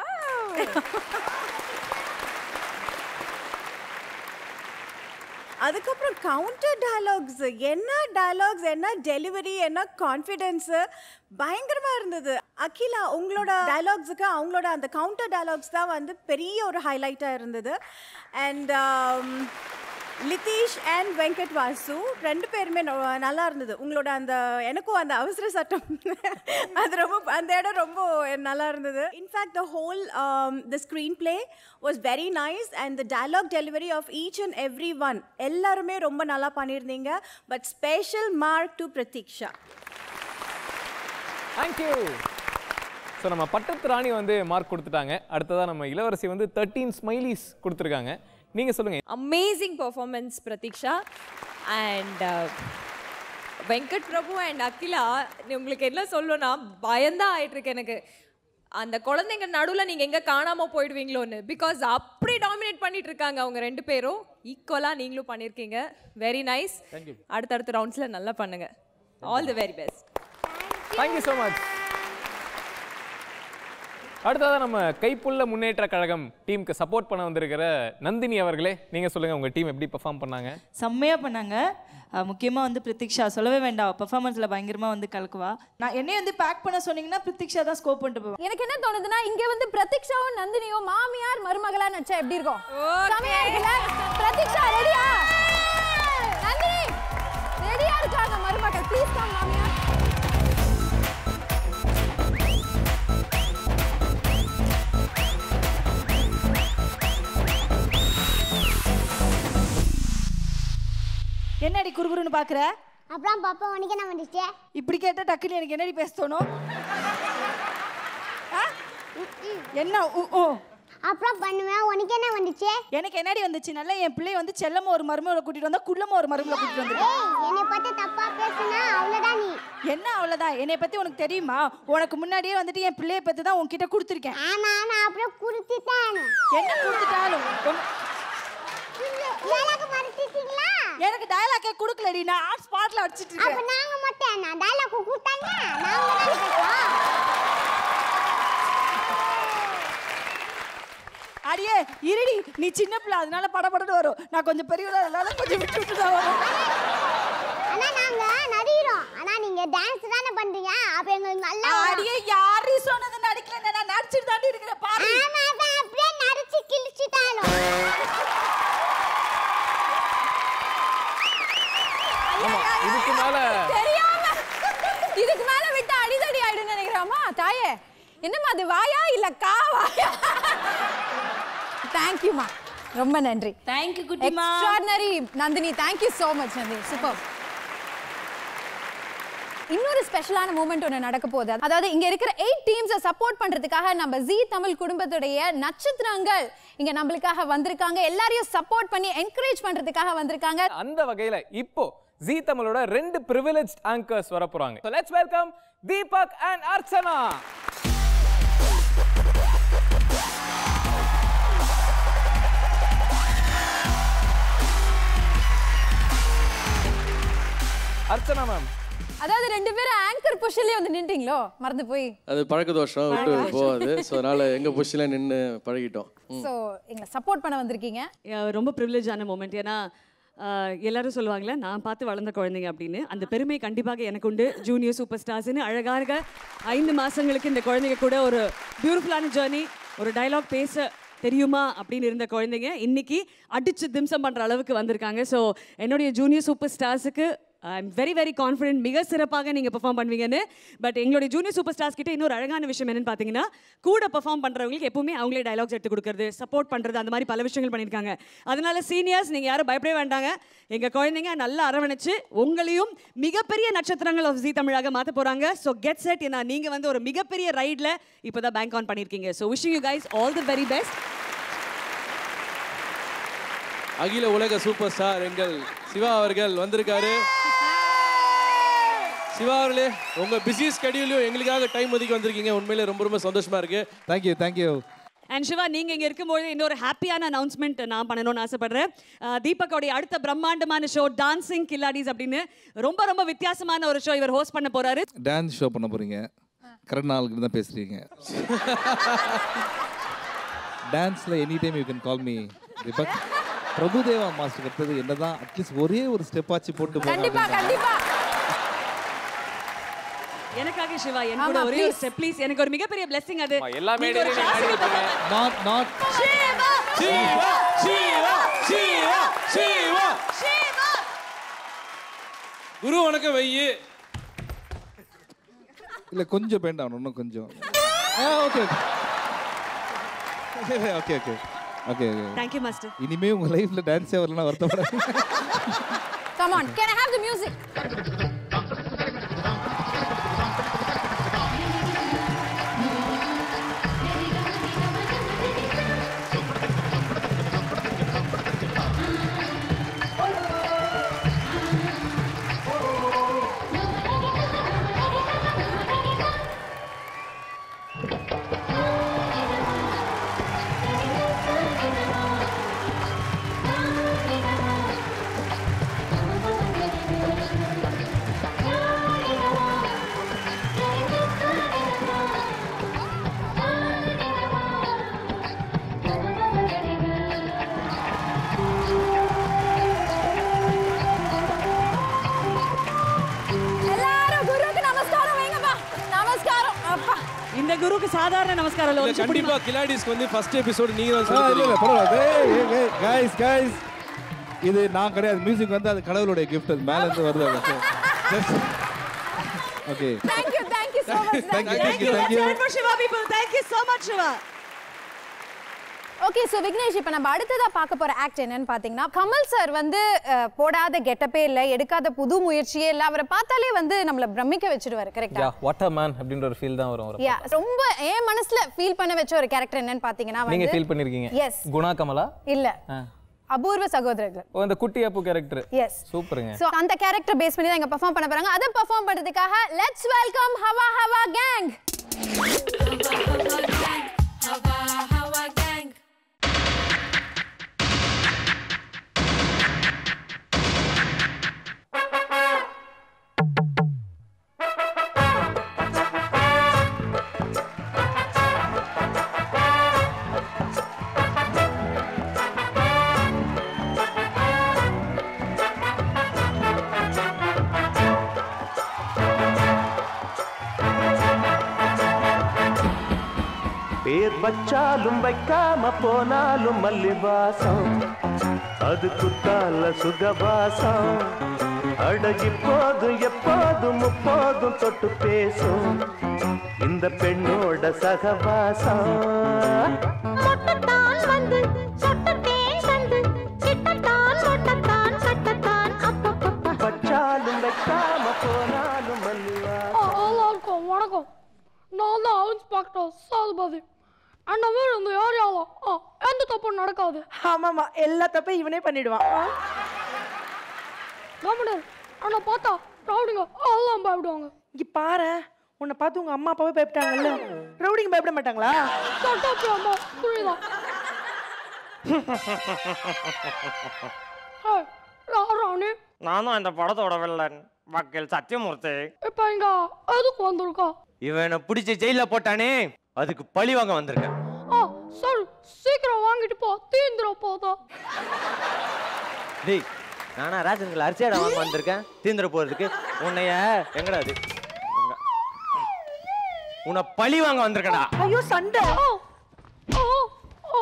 Speaker 9: அதுக்கப்புறம் கவுண்டர் டயலாக்ஸ், என்ன டயலாக்ஸ், என்ன டெலிவரி, என்ன கான்ஃபிடென்ஸு பயங்கரமாக இருந்தது. அகிலா உங்களோட டயலாக்ஸுக்கு அவங்களோட அந்த கவுண்டர் டயலாக்ஸ் தான் வந்து பெரிய ஒரு ஹைலைட்டாக இருந்தது. அண்ட் லிதீஷ் அண்ட் வெங்கட் வாசு ரெண்டு பேருமே நல்லா இருந்தது. உங்களோட அந்த எனக்கும் அந்த அவசர சட்டம் அது ரொம்ப அந்த இடம் ரொம்ப நல்லா இருந்தது. In fact the whole the screenplay was very nice and the dialogue delivery of each and every one எல்லாருமே ரொம்ப நல்லா பண்ணியிருந்தீங்க. But special mark to Pratheeksha.
Speaker 2: Thank you. So நம்ம பட்டத்து ராணி வந்து மார்க் கொடுத்துட்டாங்க. அடுத்ததாக நம்ம இளவரசி வந்து தேர்ட்டீன் ஸ்மைலிஸ் கொடுத்துருக்காங்க. நீங்கள் சொல்லுங்கள்.
Speaker 7: Amazing performance Pratheeksha and Venkat Prabhu and Akila. உங்களுக்கு என்ன சொல்லணும்னா பயந்தான் ஆயிட்டு இருக்கு எனக்கு. அந்த குழந்தைங்க நடுவில் நீங்கள் எங்கே காணாமல் போயிடுவீங்களோன்னு. பிகாஸ் அப்படி டாமினேட் பண்ணிட்டு இருக்காங்க அவங்க ரெண்டு பேரும். ஈக்குவலாக நீங்களும் பண்ணியிருக்கீங்க. Very nice. அடுத்தடுத்த ரவுண்ட்ஸில் நல்லா பண்ணுங்க. All the very best.
Speaker 2: Thank you so much. அடுத்ததாக நம்ம கைப்புள்ள முன்னேற்ற கழகம் டீமுக்கு சப்போர்ட் பண்ண வந்திருக்கிற நந்தினி அவர்களே, நீங்கள் சொல்லுங்கள் உங்கள் டீம் எப்படி பெர்ஃபார்ம் பண்ணாங்க?
Speaker 17: செம்மையாக பண்ணாங்க. முக்கியமாக வந்து பிரதீக்ஷா சொல்லவே வேண்டாம், பெர்ஃபார்மன்ஸில் பயங்கரமாக வந்து கலக்குவா. நான் என்னையும் வந்து பேக் பண்ண சொன்னீங்கன்னா பிரதீக்ஷா தான் ஸ்கோப் பண்ணிட்டு போவேன்.
Speaker 1: எனக்கு என்ன தோணுதுன்னா இங்கே வந்து பிரதீக்ஷாவும் நந்தினியும் மாமியார் மருமகளா நச்சா எப்படி இருக்கும்? செமையா இருக்குல்ல? பிரதீக்ஷா ரெடியா? நந்தினி ரெடியா இருக்காங்க மருமகள். ப்ளீஸ் கம் மாமியார்.
Speaker 17: என்னடி குறுகுறுன்னு பாக்குற?
Speaker 13: அப்புறம் பாப்பா உனக்கு என்ன வந்துச்சு?
Speaker 17: இப்படி கேட்டா டக்குனு எனக்கு என்னடி பேச தோணும்? என்ன
Speaker 13: அப்புறம் பண்ணுவேன். உனக்கு என்ன வந்துச்சு?
Speaker 17: எனக்கு என்னடி வந்துச்சு? நல்லா என் பிள்ளை வந்து செல்லமா ஒரு மருமகளை கூட்டிட்டு வந்தா குள்ளமா ஒரு மருமகளை கூட்டிட்டு வந்திருக்கேன்.
Speaker 13: என்னை பத்தி தப்பா பேசுனா அவ்வளவுதான். நீ
Speaker 17: என்ன அவ்வளவுதான்? என்னை பத்தி உனக்கு தெரியுமா? உனக்கு முன்னாடியே வந்துட்டு என் பிள்ளைய பத்தி தான் உன்கிட்ட கொடுத்துருக்கேன்.
Speaker 13: ஆனா நான் அப்புறம் குடுத்துட்டேன்.
Speaker 17: என்ன கொடுத்துட்டாலும்
Speaker 13: டயலாக் மறந்துட்டீங்களா?
Speaker 17: எனக்கு டயலாக்கே கொடுக்கலடி, நான் ஆன் ஸ்பாட்ல அடிச்சிட்டு இருக்கேன்.
Speaker 13: அப்ப நாங்க மட்டும் நான் டயலாக் கொடுத்தாங்க நாங்க தான் பேசுறோம்.
Speaker 17: அடியே இருடி, நீ சின்ன பிள்ளை அதனால படபடன்னு வரும். நான் கொஞ்சம் பெரியவளா அதனால கொஞ்சம் விட்டு விட்டு தான் வரும்.
Speaker 13: ஆனா நாங்க நடிக்கிறோம். ஆனா நீங்க டான்ஸ் தானே பண்றீங்க. அப்ப எங்களுக்கு நல்லா
Speaker 17: அடியே யாரி சொன்னது நடிக்கல, நான் நடிச்சிட்டு தாண்டி இருக்கேன் பாரு.
Speaker 13: ஆமா அப்ப அப்படியே நடிச்சு கிழிச்சிட்டாலும்.
Speaker 2: இதுக்கு மேல
Speaker 1: தெரியாம இதுக்கு மேல விட்டு அடிதடி ஆயிடும் நினைக்கிறாமா? தாயே என்னம்மா அது வாயா இல்ல காவாயா? தேங்க் யூ மா, ரொம்ப நன்றி.
Speaker 17: தேங்க் யூ குட்டிமா.
Speaker 1: Extraordinary Nandini, thank you so much Nandini, super. இன்னொரு ஸ்பெஷலான மூமெண்ட் ஒன்று நடக்க போகுது. அதாவது இங்க இருக்கிற எயிட் டீம்ஸை சப்போர்ட் பண்றதுக்காக நம்ம ஜீ தமிழ் குடும்பத்துடைய நட்சத்திரங்கள் இங்க நம்மளுக்காக வந்திருக்காங்க. எல்லாரையும் சப்போர்ட் பண்ணி என்கரேஜ் பண்றதுக்காக வந்திருக்காங்க.
Speaker 2: அந்த வகையில இப்போ ஜீ தமிழோட ரெண்டு பிரிவிலேஜ்ட் ஆங்கர்ஸ் வர போறாங்க. So let's welcome Deepak and Archana. Archana ma'am,
Speaker 1: அதாவது ரெண்டு பேரும் ஆங்கர் பொசிஷன்லயே வந்து நின்னுட்டீங்களோ? மறந்து போய்
Speaker 18: அது பழக்க தோஷம் விட்டு போகாது. ஸோ அதனால எங்க பொசிஷன்ல நின்று பழகிட்டோம்.
Speaker 1: ஸோ எங்களை சப்போர்ட் பண்ண வந்திருக்கீங்க.
Speaker 19: ரொம்ப ப்ரிவிலேஜான மூமெண்ட். ஏன்னா எல்லாரும் சொல்லுவாங்களே நான் பார்த்து வளர்ந்த குழந்தைங்க அப்படின்னு. அந்த பெருமை கண்டிப்பாக எனக்கு உண்டு. ஜூனியர் சூப்பர் ஸ்டார்ஸ்னு அழகாக ஐந்து மாதங்களுக்கு இந்த குழந்தைங்க கூட ஒரு பியூட்டிஃபுல்லான ஜேர்னி. ஒரு டைலாக் பேச தெரியுமா அப்படின்னு இருந்த குழந்தைங்க இன்னைக்கு அடிச்சு திம்சம் பண்ணுற அளவுக்கு வந்திருக்காங்க. ஸோ என்னுடைய ஜூனியர் சூப்பர் ஸ்டார்ஸுக்கு I am very very confident மிக சிறப்பாக நீங்கள் பெர்ஃபார்ம் பண்ணுவீங்கன்னு. பட் எங்களுடைய ஜூனியர் சூப்பர் ஸ்டார்ஸ் கிட்ட இன்னொரு அழகான விஷயம் என்னன்னு பார்த்தீங்கன்னா, கூட பெர்ஃபார்ம் பண்ணுறவங்களுக்கு எப்பவுமே அவங்களே டயலாக்ஸ் எடுத்து கொடுக்குறது, சப்போர்ட் பண்ணுறது, அந்த மாதிரி பல விஷயங்கள் பண்ணியிருக்காங்க. அதனால சீனியர்ஸ் நீங்கள் யாரும் பயப்படவே வேண்டாங்க. எங்கள் குழந்தைங்க நல்லா அரவணைச்சு உங்களையும் மிகப்பெரிய நட்சத்திரங்கள் ஆஃப் ஜீ தமிழாக மாற்ற போகிறாங்க. So get set. ஏன்னா நீங்கள் வந்து ஒரு மிகப்பெரிய ரைடில் இப்போ தான் பேங்க் ஆன் பண்ணியிருக்கீங்க. So wishing you guys all the very best.
Speaker 18: அகில உலக சூப்பர் ஸ்டார் எங்கள் சிவா அவர்கள் வந்திருக்காரு. சிவா அவர்களே, உங்க பிஸி ஸ்கெடியூலையும் எங்களுக்காக டைம் ஒதுக்கி வந்திருக்கீங்க. உண்மையிலே ரொம்ப ரொம்ப சந்தோஷமா இருக்கு.
Speaker 10: Thank you thank you.
Speaker 19: அண்ட் சிவா, நீங்க இங்க இருக்கும்போது இன்னொரு ஹாப்பியான அனௌன்ஸ்மெண்ட் நான் பண்ணணும்னு ஆசைப்படுறேன். தீபக்கோடைய அடுத்த பிரம்மாண்டமான ஷோ டான்சிங் கில்லாடிஸ் அப்படின்னு ரொம்ப ரொம்ப வித்தியாசமான ஒரு ஷோ இவர் ஹோஸ்ட் பண்ண போறாரு.
Speaker 10: டான்ஸ் ஷோ பண்ண போறீங்க. கரெக்ட் நாளுக்கு தான் பேசுறீங்க. டான்ஸ்ல any time you can call me Deepak. Prabhudeva master கத்தது என்னதான் அட்லீஸ்ட் ஒரே ஒரு ஸ்டெப் ஆச்சு போட்டு
Speaker 1: கண்டிப்பா கண்டிப்பா.
Speaker 19: எனக்காக சிவா என்னோட ஒரே ஒரு ஸ்டெப் ப்ளீஸ். எனக்கு ஒரு மிகப்பெரிய blessing அது.
Speaker 2: எல்லா மேடையிலும் நீங்க ஆடி இருப்பீங்க.
Speaker 10: Not not
Speaker 19: Shiva
Speaker 18: Shiva Shiva Shiva Shiva
Speaker 19: Shiva.
Speaker 18: குரு வணக்கம் வையி.
Speaker 10: இல்ல கொஞ்சம் பெண்ட் ஆகணும், இன்னும் கொஞ்சம். Okay okay okay okay okay.
Speaker 19: Thank you master.
Speaker 10: இனிமே உங்க லைஃப்ல டான்ஸே வரலனா வருத்தப்படாதீங்க.
Speaker 1: Come on, can I have the music?
Speaker 19: இந்த குருக்கு சாதாரண நமஸ்காரம் இல்ல.
Speaker 18: கண்டிப்பா கிலாடிஸ்க்கு வந்து ஃபர்ஸ்ட் எபிசோட் நீங்க தான் சொல்லுங்க.
Speaker 10: இல்ல இல்ல பரவாயில்லை. ஏய் गाइस गाइस இது நான் கிடையாது. மியூசிக் வந்து அது கடவுளுடைய gift. அது மேல இருந்து வருது அது. Okay.
Speaker 1: Thank you, thank you so much.
Speaker 10: Thank you, thank you, thank you.
Speaker 19: For Shiva people, thank you so much Shiva.
Speaker 1: Okay, so Vignesh, இப்போ நம்ம அடுத்ததாக பார்க்க போகிற ஆக்ட் என்னன்னு பார்த்தீங்கன்னா, கமல் சார் வந்து போடாத கெட்டப்பே இல்லை, எடுக்காத புது முயற்சியே இல்லை, அவரை பார்த்தாலே வந்து நம்மளை பிரமிக்க வச்சிருவாரு. கரெக்டா?
Speaker 2: யா வாட் அ மேன் அப்படின்ற ஒரு ஃபீல் தான் வரும்.
Speaker 1: யா ரொம்ப என் மனசுல ஃபீல் பண்ண வச்ச ஒரு கேரக்டர் என்னன்னு பார்த்தீங்கன்னா,
Speaker 2: நீங்க ஃபீல் பண்ணிருக்கீங்க.
Speaker 1: எஸ்.
Speaker 2: குணா கமலா
Speaker 1: இல்ல, அபூர்வ சகோதரர்கள்.
Speaker 2: ஓ, அந்த குட்டி அப்பு கேரக்டர்.
Speaker 1: எஸ்,
Speaker 2: சூப்பருங்க.
Speaker 1: ஸோ அந்த கேரக்டர் பேஸ் பண்ணி தான் இங்க பெர்ஃபார்ம் பண்ண போறாங்க. அதை பெர்ஃபார்ம் பண்றதுக்காக let's welcome Hawa Hawa gang. Hawa Hawa gang.
Speaker 14: பேர் வச்சாலும் வைக்காம போனாலும் மல்லிவாசம், அது குத்தால சுகவாசம். அடகி போதும் எப்போதும் முப்போதும் தொட்டு பேசும் இந்த பெண்ணோட சகவாசம்.
Speaker 3: மொட்டத்தான் வந்து சொட்டத்தேன் தந்து கிட்டத்தான் மொட்டத்தான் சட்டத்தான் அப்பப்பப்பா.
Speaker 14: வச்சாலும் வைக்காம போனாலும் மல்லிவாசம்.
Speaker 20: எல்லாருக்கும் வணக்கம். நான் தான் இன்ஸ்பெக்டர் சாதுபதி. அந்த மாதிரி இந்த ஏரியாவில் எந்த தப்பும் நடக்காது.
Speaker 5: ஆமாமா, எல்லா தப்பையும் இவனே பண்ணிடுவான்.
Speaker 20: கவர்னர், அண்ணா பார்த்தா ரவுடிங்க எல்லாம் பயப்படுவாங்க.
Speaker 5: இங்க பாரு, உன்னை பார்த்து உங்க அம்மா அப்பாவே பயப்பட்டாங்கல்ல, ரவுடிங்க பயப்பட மாட்டாங்களா?
Speaker 20: அம்மா புரியுதா? ராணி,
Speaker 4: நானும் இந்த படத்தோட வில்லன் வக்கீல் சத்தியமூர்த்தி.
Speaker 20: இப்ப இங்க எதுக்கு வந்திருக்கா?
Speaker 4: இவனை பிடிச்சி ஜெயில போட்டானே, அதுக்கு பழி வாங்க வந்திருக்கேன்.
Speaker 20: ஆ சரி, சீக்கிரம் வாங்கிட்டு போ, தீந்துற போதா.
Speaker 4: டேய், நானா ரேஷன்கள் அரிசியாடா வாங்க வந்திருக்கேன் தீந்துற போறதுக்கு? உன்னைய எங்கடா அது? உன்னை பழி வாங்க வந்திருக்கடா.
Speaker 5: ஐயோ சண்டை.
Speaker 20: ஓ ஓ ஓ.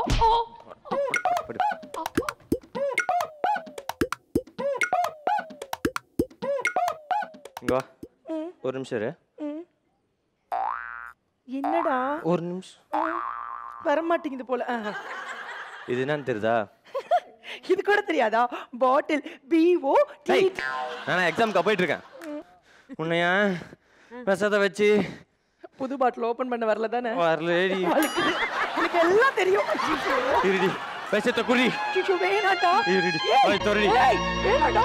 Speaker 21: இங்க வா ஒரு நிமிஷம் இரு.
Speaker 5: என்னடா
Speaker 21: ஒரு நிமிஷம்
Speaker 5: வரமாட்டேங்குது போல.
Speaker 21: இது என்னன்னு தெரியுதா?
Speaker 5: இது கூட தெரியாதா? Bottle P O.
Speaker 21: நான் எக்ஸாம்க்கு போயிட்டு இருக்கேன். உன்னைய விஷத்தை வச்சு
Speaker 5: புது பாட்டில் ஓபன் பண்ண வரல தானே?
Speaker 21: வரலடி.
Speaker 5: எனக்கு எல்லாம் தெரியும்.
Speaker 21: இருடி விஷத்தை குடி.
Speaker 5: சிச்சு வேணாடா.
Speaker 21: இருடி போய் தொறடி.
Speaker 5: ஏய் வேணாடா.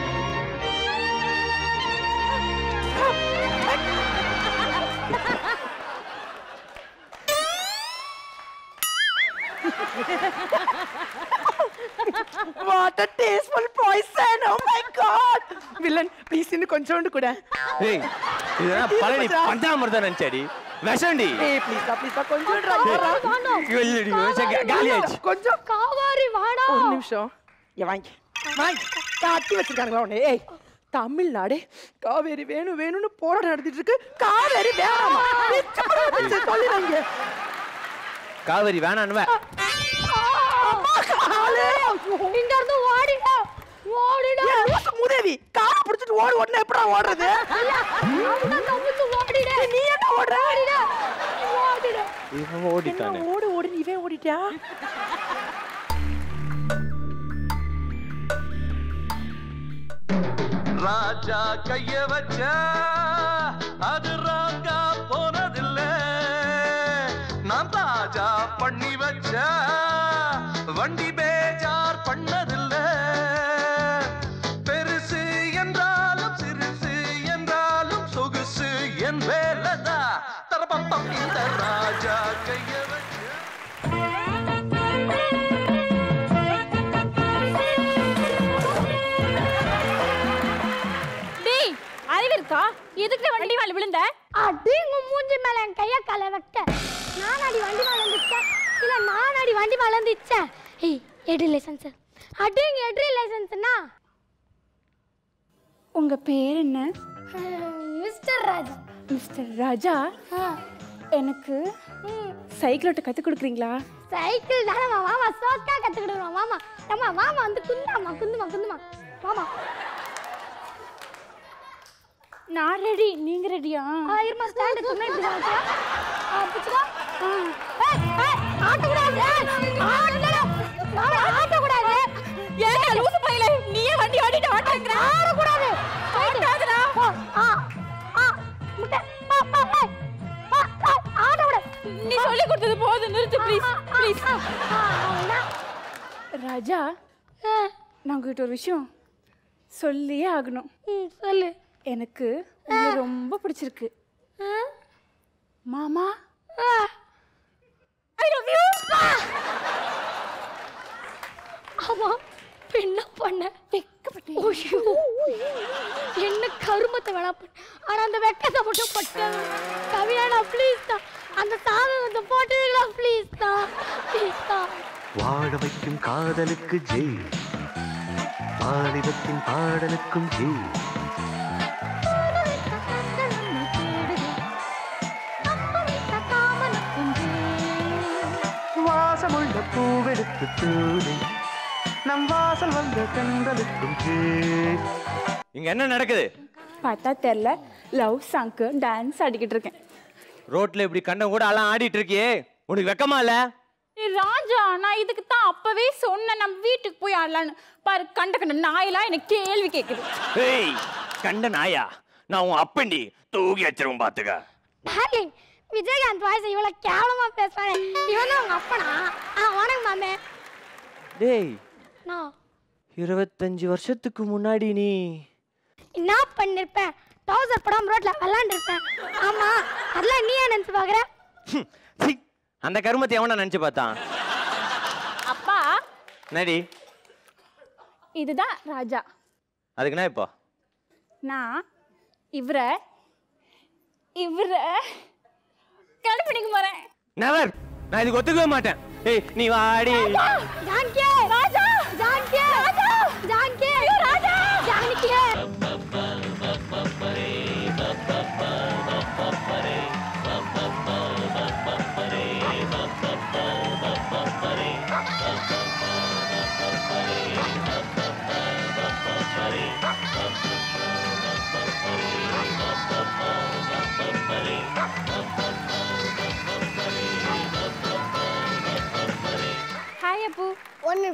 Speaker 5: What a tasteful poison! Oh my God! Villain, please இன்னும் கொஞ்சோண்டு கூட.
Speaker 21: ஏய் இதெல்லாம் பழனி பஞ்சாமிர்தம் நினைச்சடி. விஷம்டி.
Speaker 5: ஏய் ப்ளீஸ் ப்ளீஸ் கொஞ்சோண்டுடா.
Speaker 21: இல்லடி விஷம் காலி ஆச்சு.
Speaker 5: கொஞ்சம்
Speaker 20: காவாரி வாடா.
Speaker 5: ஒரு நிமிஷம். ஏ வாங்கி. வாங்கி. காட்டி வச்சிருக்காங்களா உன்னை? ஏய் தமிழ்நாடு காவேரி வேணும் வேணும்னு போராட்டம் நடத்திட்டு இருக்கு. காவேரி வேணாமா? சொல்லிடுங்க.
Speaker 21: காவேரி வேணான்னுவ.
Speaker 20: இங்க இருந்து ஓடிடா. ஓடிடா.
Speaker 5: ஏய் லூசு மூதேவி. காரை பிடிச்சிட்டு ஓடு ஓடுனா எப்படா ஓடுறது?
Speaker 20: அவன தம்பிச்சு ஓடிடா.
Speaker 5: நீ என்ன ஓடுற?
Speaker 20: ஓடிடா. ஓடிடா.
Speaker 21: இவன் ஓடிட்டானே.
Speaker 5: ஓடு ஓடு நீ வே ஓடிட்டியா?
Speaker 6: ராஜா கைய வச்சா அது ராங்கா போனதில்லை. நான் ராஜா பண்ணி வச்சா வண்டி பேஜார் பண்ணதில்லை. பெருசு என்றாலும் சிறுசு என்றாலும் சொகுசு என் வேலைதா. தரப்பம் இந்த ராஜா கைய வச்சா.
Speaker 12: அறிவிருக்கா? எதுக்கு வண்டி மேல விழுந்த?
Speaker 20: அடி உங்க மூஞ்சி மேல என் கைய கால வைக்க. நான் அடி வண்டி மேல வந்துச்சேன். இல்ல நான் அடி வண்டி மேல வந்துச்சேன். ஏய் எடி லைசென்ஸ். அடி எடி லைசென்ஸ்னா?
Speaker 9: உங்க பேர் என்ன?
Speaker 20: மிஸ்டர் ராஜா.
Speaker 9: மிஸ்டர் ராஜா, எனக்கு சைக்கிள் ஓட்ட கத்து கொடுக்குறீங்களா?
Speaker 20: சைக்கிள் தானே மாமா சோக்கா கத்துக்கிடுறோம் மாமா. அம்மா மாமா வந்து குந்தாமா குந்துமா குந்துமா மாமா.
Speaker 9: நான் ரெடி, நீங்க ரெடியா?
Speaker 20: ஆ இருமா ஸ்டாண்ட் துணை இப்படி வாங்க. ஆ புடிச்சா. ஏய் ஏய் ஆட்ட கூடாது. ஆட்ட. மாமா ஆட்ட கூடாது.
Speaker 12: ஏங்க லூசு பையலே, நீயே வண்டி ஓடிட்டு ஆட்டங்கற.
Speaker 20: ஆட கூடாது.
Speaker 12: ஆட்டாதடா.
Speaker 20: ஆ ஆ முட்டை. பா பா பா. ஆட கூடாது.
Speaker 12: நீ சொல்லி கொடுத்தது போதும், நிறுத்து ப்ளீஸ் ப்ளீஸ்.
Speaker 9: ராஜா, நான் உங்ககிட்ட ஒரு விஷயம் சொல்லியே ஆகணும்.
Speaker 20: ம் சொல்லு.
Speaker 9: எனக்கு உங்களை ரொம்ப பிடிச்சிருக்கு. மாமா
Speaker 20: ஐ லவ் யூ. ஆமா என்ன பண்ண? வெக்கப்பட்டேன். ஓய்யோ என்ன கருமத்தை வேணா பண்ண. ஆனா அந்த வெக்கத்தை மட்டும் பட்டேன். கவியாடா ப்ளீஸ் தான் அந்த சாமி வந்து போட்டுடா ப்ளீஸ் தான் ப்ளீஸ் தான்.
Speaker 6: வாழ வைக்கும் காதலுக்கு ஜெய், பாலிவத்தின் பாடலுக்கும் ஜெய். வாசமுள்ள பூவெடுத்து தூது நம் வாசல் வந்த கண்களுக்கும் ஜெய். இங்க என்ன நடக்குது?
Speaker 9: பார்த்தா தெரியல, லவ் சாங்க்கு டான்ஸ் ஆடிக்கிட்டு இருக்கேன்.
Speaker 21: ரோட்ல இப்படி கண்டம் கூட எல்லாம் ஆடிட்டு இருக்கியே, உனக்கு வெக்கமா இல்ல?
Speaker 12: ராஜா, நான் இதுக்கு தான் அப்பவே சொன்னேன் நம்ம வீட்டுக்கு போய் ஆடலான்னு. பாரு கண்ட கண்ட நாயெல்லாம் எனக்கு கேள்வி கேக்குது.
Speaker 21: ஏய் கண்ட நாயா, நான் உன் அப்பண்டி தூக்கி வச்சிருவேன் பாத்துக்க.
Speaker 20: டார்லிங், விஜயகாந்த் வாய்ஸ் இவ்வளவு கேவலமா பேசுறானே, இவன் தான் உங்க அப்பனா? ஆ வணக்கம் மாமே.
Speaker 21: டேய்
Speaker 20: நான்
Speaker 21: இருபத்தஞ்சு வருஷத்துக்கு முன்னாடி நீ
Speaker 20: என்ன பண்ணிருப்பேன்? டவுசர் படம் ரோட்ல விளையாண்டு இருப்பேன். ஆமா அதெல்லாம் நீ நினைச்சு பாக்குற?
Speaker 21: அந்த கருமத்தை எவனா நினைச்சு பார்த்தான்?
Speaker 12: அப்பா
Speaker 21: நடி
Speaker 9: இதுதான் ராஜா.
Speaker 21: அதுக்குன்னா இப்போ
Speaker 9: நான் இவரை இவரை
Speaker 12: கல்யாணம் பண்ணிக்க போறேன்.
Speaker 21: நெவர், நான் இதுக்கு ஒத்துக்கவே மாட்டேன். ஏய் நீ வாடி.
Speaker 20: ஜான்கி ராஜா, ஜான்கி ராஜா, ஜான்கி ராஜா, ஜான்கி.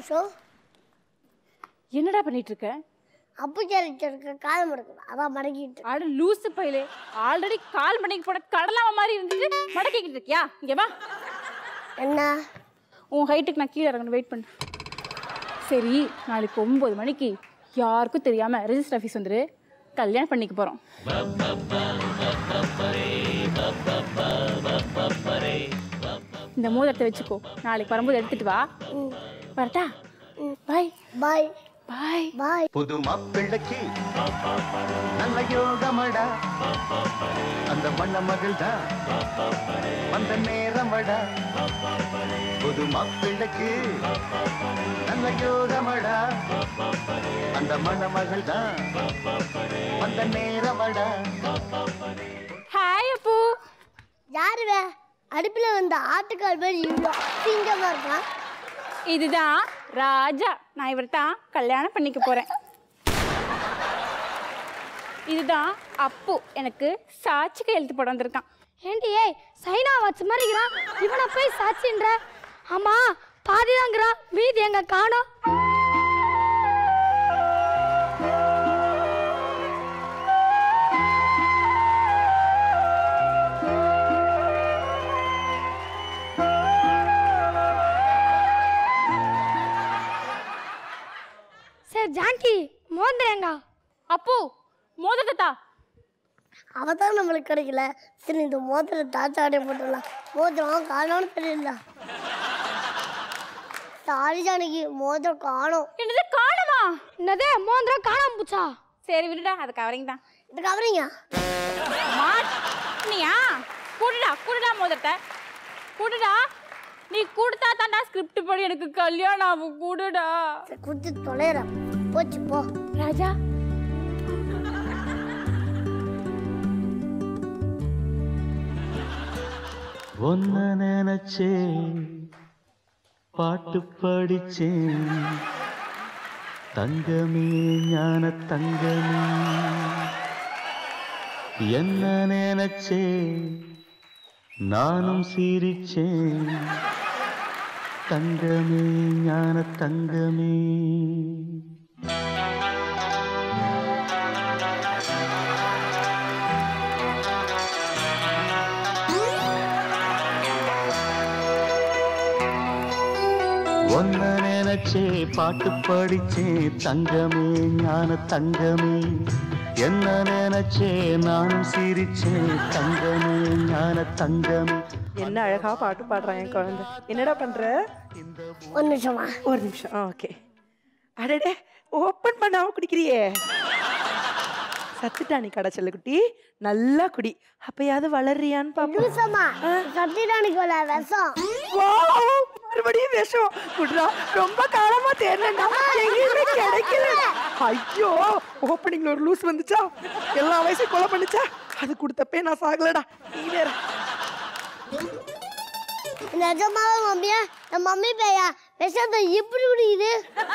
Speaker 13: நிமிஷம்.
Speaker 20: என்னடா பண்ணிட்டு இருக்க?
Speaker 13: அப்பு கேரக்டருக்கு கால் மடக்கணும், அதான் மடக்கிட்டு.
Speaker 20: அட லூசு பையலே, ஆல்ரெடி கால் மடக்கி போட கடலாம மாதிரி இருந்துட்டு மடக்கிட்டு இருக்கியா? இங்க வா.
Speaker 13: என்ன?
Speaker 20: உன் ஹைட்டுக்கு நான் கீழே இறங்கணும், வெயிட் பண்ணு. சரி, நாளைக்கு ஒன்பது மணிக்கு யாருக்கும் தெரியாம ரெஜிஸ்டர் ஆஃபீஸ் வந்துரு, கல்யாணம் பண்ணிக்க போறோம். இந்த மோதிரத்தை வச்சுக்கோ, நாளைக்கு வரும்போது எடுத்துட்டு வா. வரட்டா? பாய்
Speaker 13: பாய்
Speaker 20: பாய்
Speaker 13: பாய்.
Speaker 6: புது மாப்பிள்ளைக்கு நல்ல யோகமடா, அந்த மண்ண மகிழ்தா அந்த நேரமடா. புது மாப்பிள்ளைக்கு நல்ல யோகமடா, அந்த மண்ண மகிழ்தா அந்த நேரமடா.
Speaker 20: ஹாய் அப்பு.
Speaker 13: யாருவே அடுப்புல வந்த ஆட்டுக்கால் மாதிரி இவ்வளோ சிங்கமா இருக்கான்?
Speaker 20: இதுதான் ராஜா, நான் இவர் தான் கல்யாணம் பண்ணிக்க போறேன். இதுதான் அப்பு, எனக்கு சாட்சி கையெழுத்து போட வந்திருக்கான்.
Speaker 8: ஏண்டி ஏய் சைனா வச்ச மாதிரி இருக்கிறான், இவனை போய் சாட்சின்ற? ஆமா பாதி தாங்கிறான், மீதி எங்க காணோம்? சரி ஜான்கி மோதிரங்க.
Speaker 20: அப்பு மோதிரத்தா.
Speaker 13: அவதான் நம்மளுக்கு கிடைக்கல, சரி இந்த மோதிர தாச்சாடே போட்டுடலாம். மோதிரம் காணோன்னு தெரியல. சாரி ஜானகி, மோதிரம் காணோம்.
Speaker 20: என்னது காணுமா?
Speaker 8: என்னது மோதிரம் காணாம போச்சா?
Speaker 20: சரி விடுடா, அது கவரிங் தான்.
Speaker 13: இது கவரிங்க
Speaker 20: மாட்டினியா? கூடுடா கூடுடா மோதிரத்தை கூடுடா. நீ கொடுத்தா தாண்டா ஸ்கிரிப்ட் படி எனக்கு கல்யாணம் ஆகும். கூடுடா.
Speaker 13: குடுத்து தொலைறேன், போச்சு போ.
Speaker 20: ராஜா
Speaker 14: ஒன்ன நினைச்சே பாட்டு படிச்சேன், தங்கமே ஞான தங்கமே. என்ன நினைச்சே நானும் சிரிச்சேன், தங்கமே ஞான தங்கமே. ஒன்ன நினைச்சே பாட்டு படிச்சே, தங்கமே ஞான தங்கமே. என்ன நினைச்சே நானும் சிரிச்சே, தங்கமே ஞான தங்கமே.
Speaker 5: என்ன அழகா பாட்டு பாடுறான் என் குழந்தை. என்னடா பண்ற?
Speaker 13: ஒரு நிமிஷமா?
Speaker 5: ஒரு நிமிஷம். ஓகே. அடடே, ஓப்பன் பண்ணாம குடிக்கிறியே. சத்துட்டானி கடைச்சல குட்டி, நல்லா குடி, அப்பயாவது வளர்றியான்னு பாப்போம்.
Speaker 13: சத்திட்டானிக்கு விஷம்.
Speaker 5: மறுபடியும் விஷம் குடுறா. ரொம்ப காலமா தேர்ந்தா எங்கேயுமே கிடைக்கல. ஐயோ, ஓப்பனிங்ல ஒரு லூஸ் வந்துச்சா, எல்லா வயசும் கொலை பண்ணுச்சா, அது கொடுத்தப்பே நான் சாகலடா. நீ வேற.
Speaker 13: நிஜமாவே மம்மியா, என் மம்மி பையா விஷத்தை எப்படி குடிக்குது?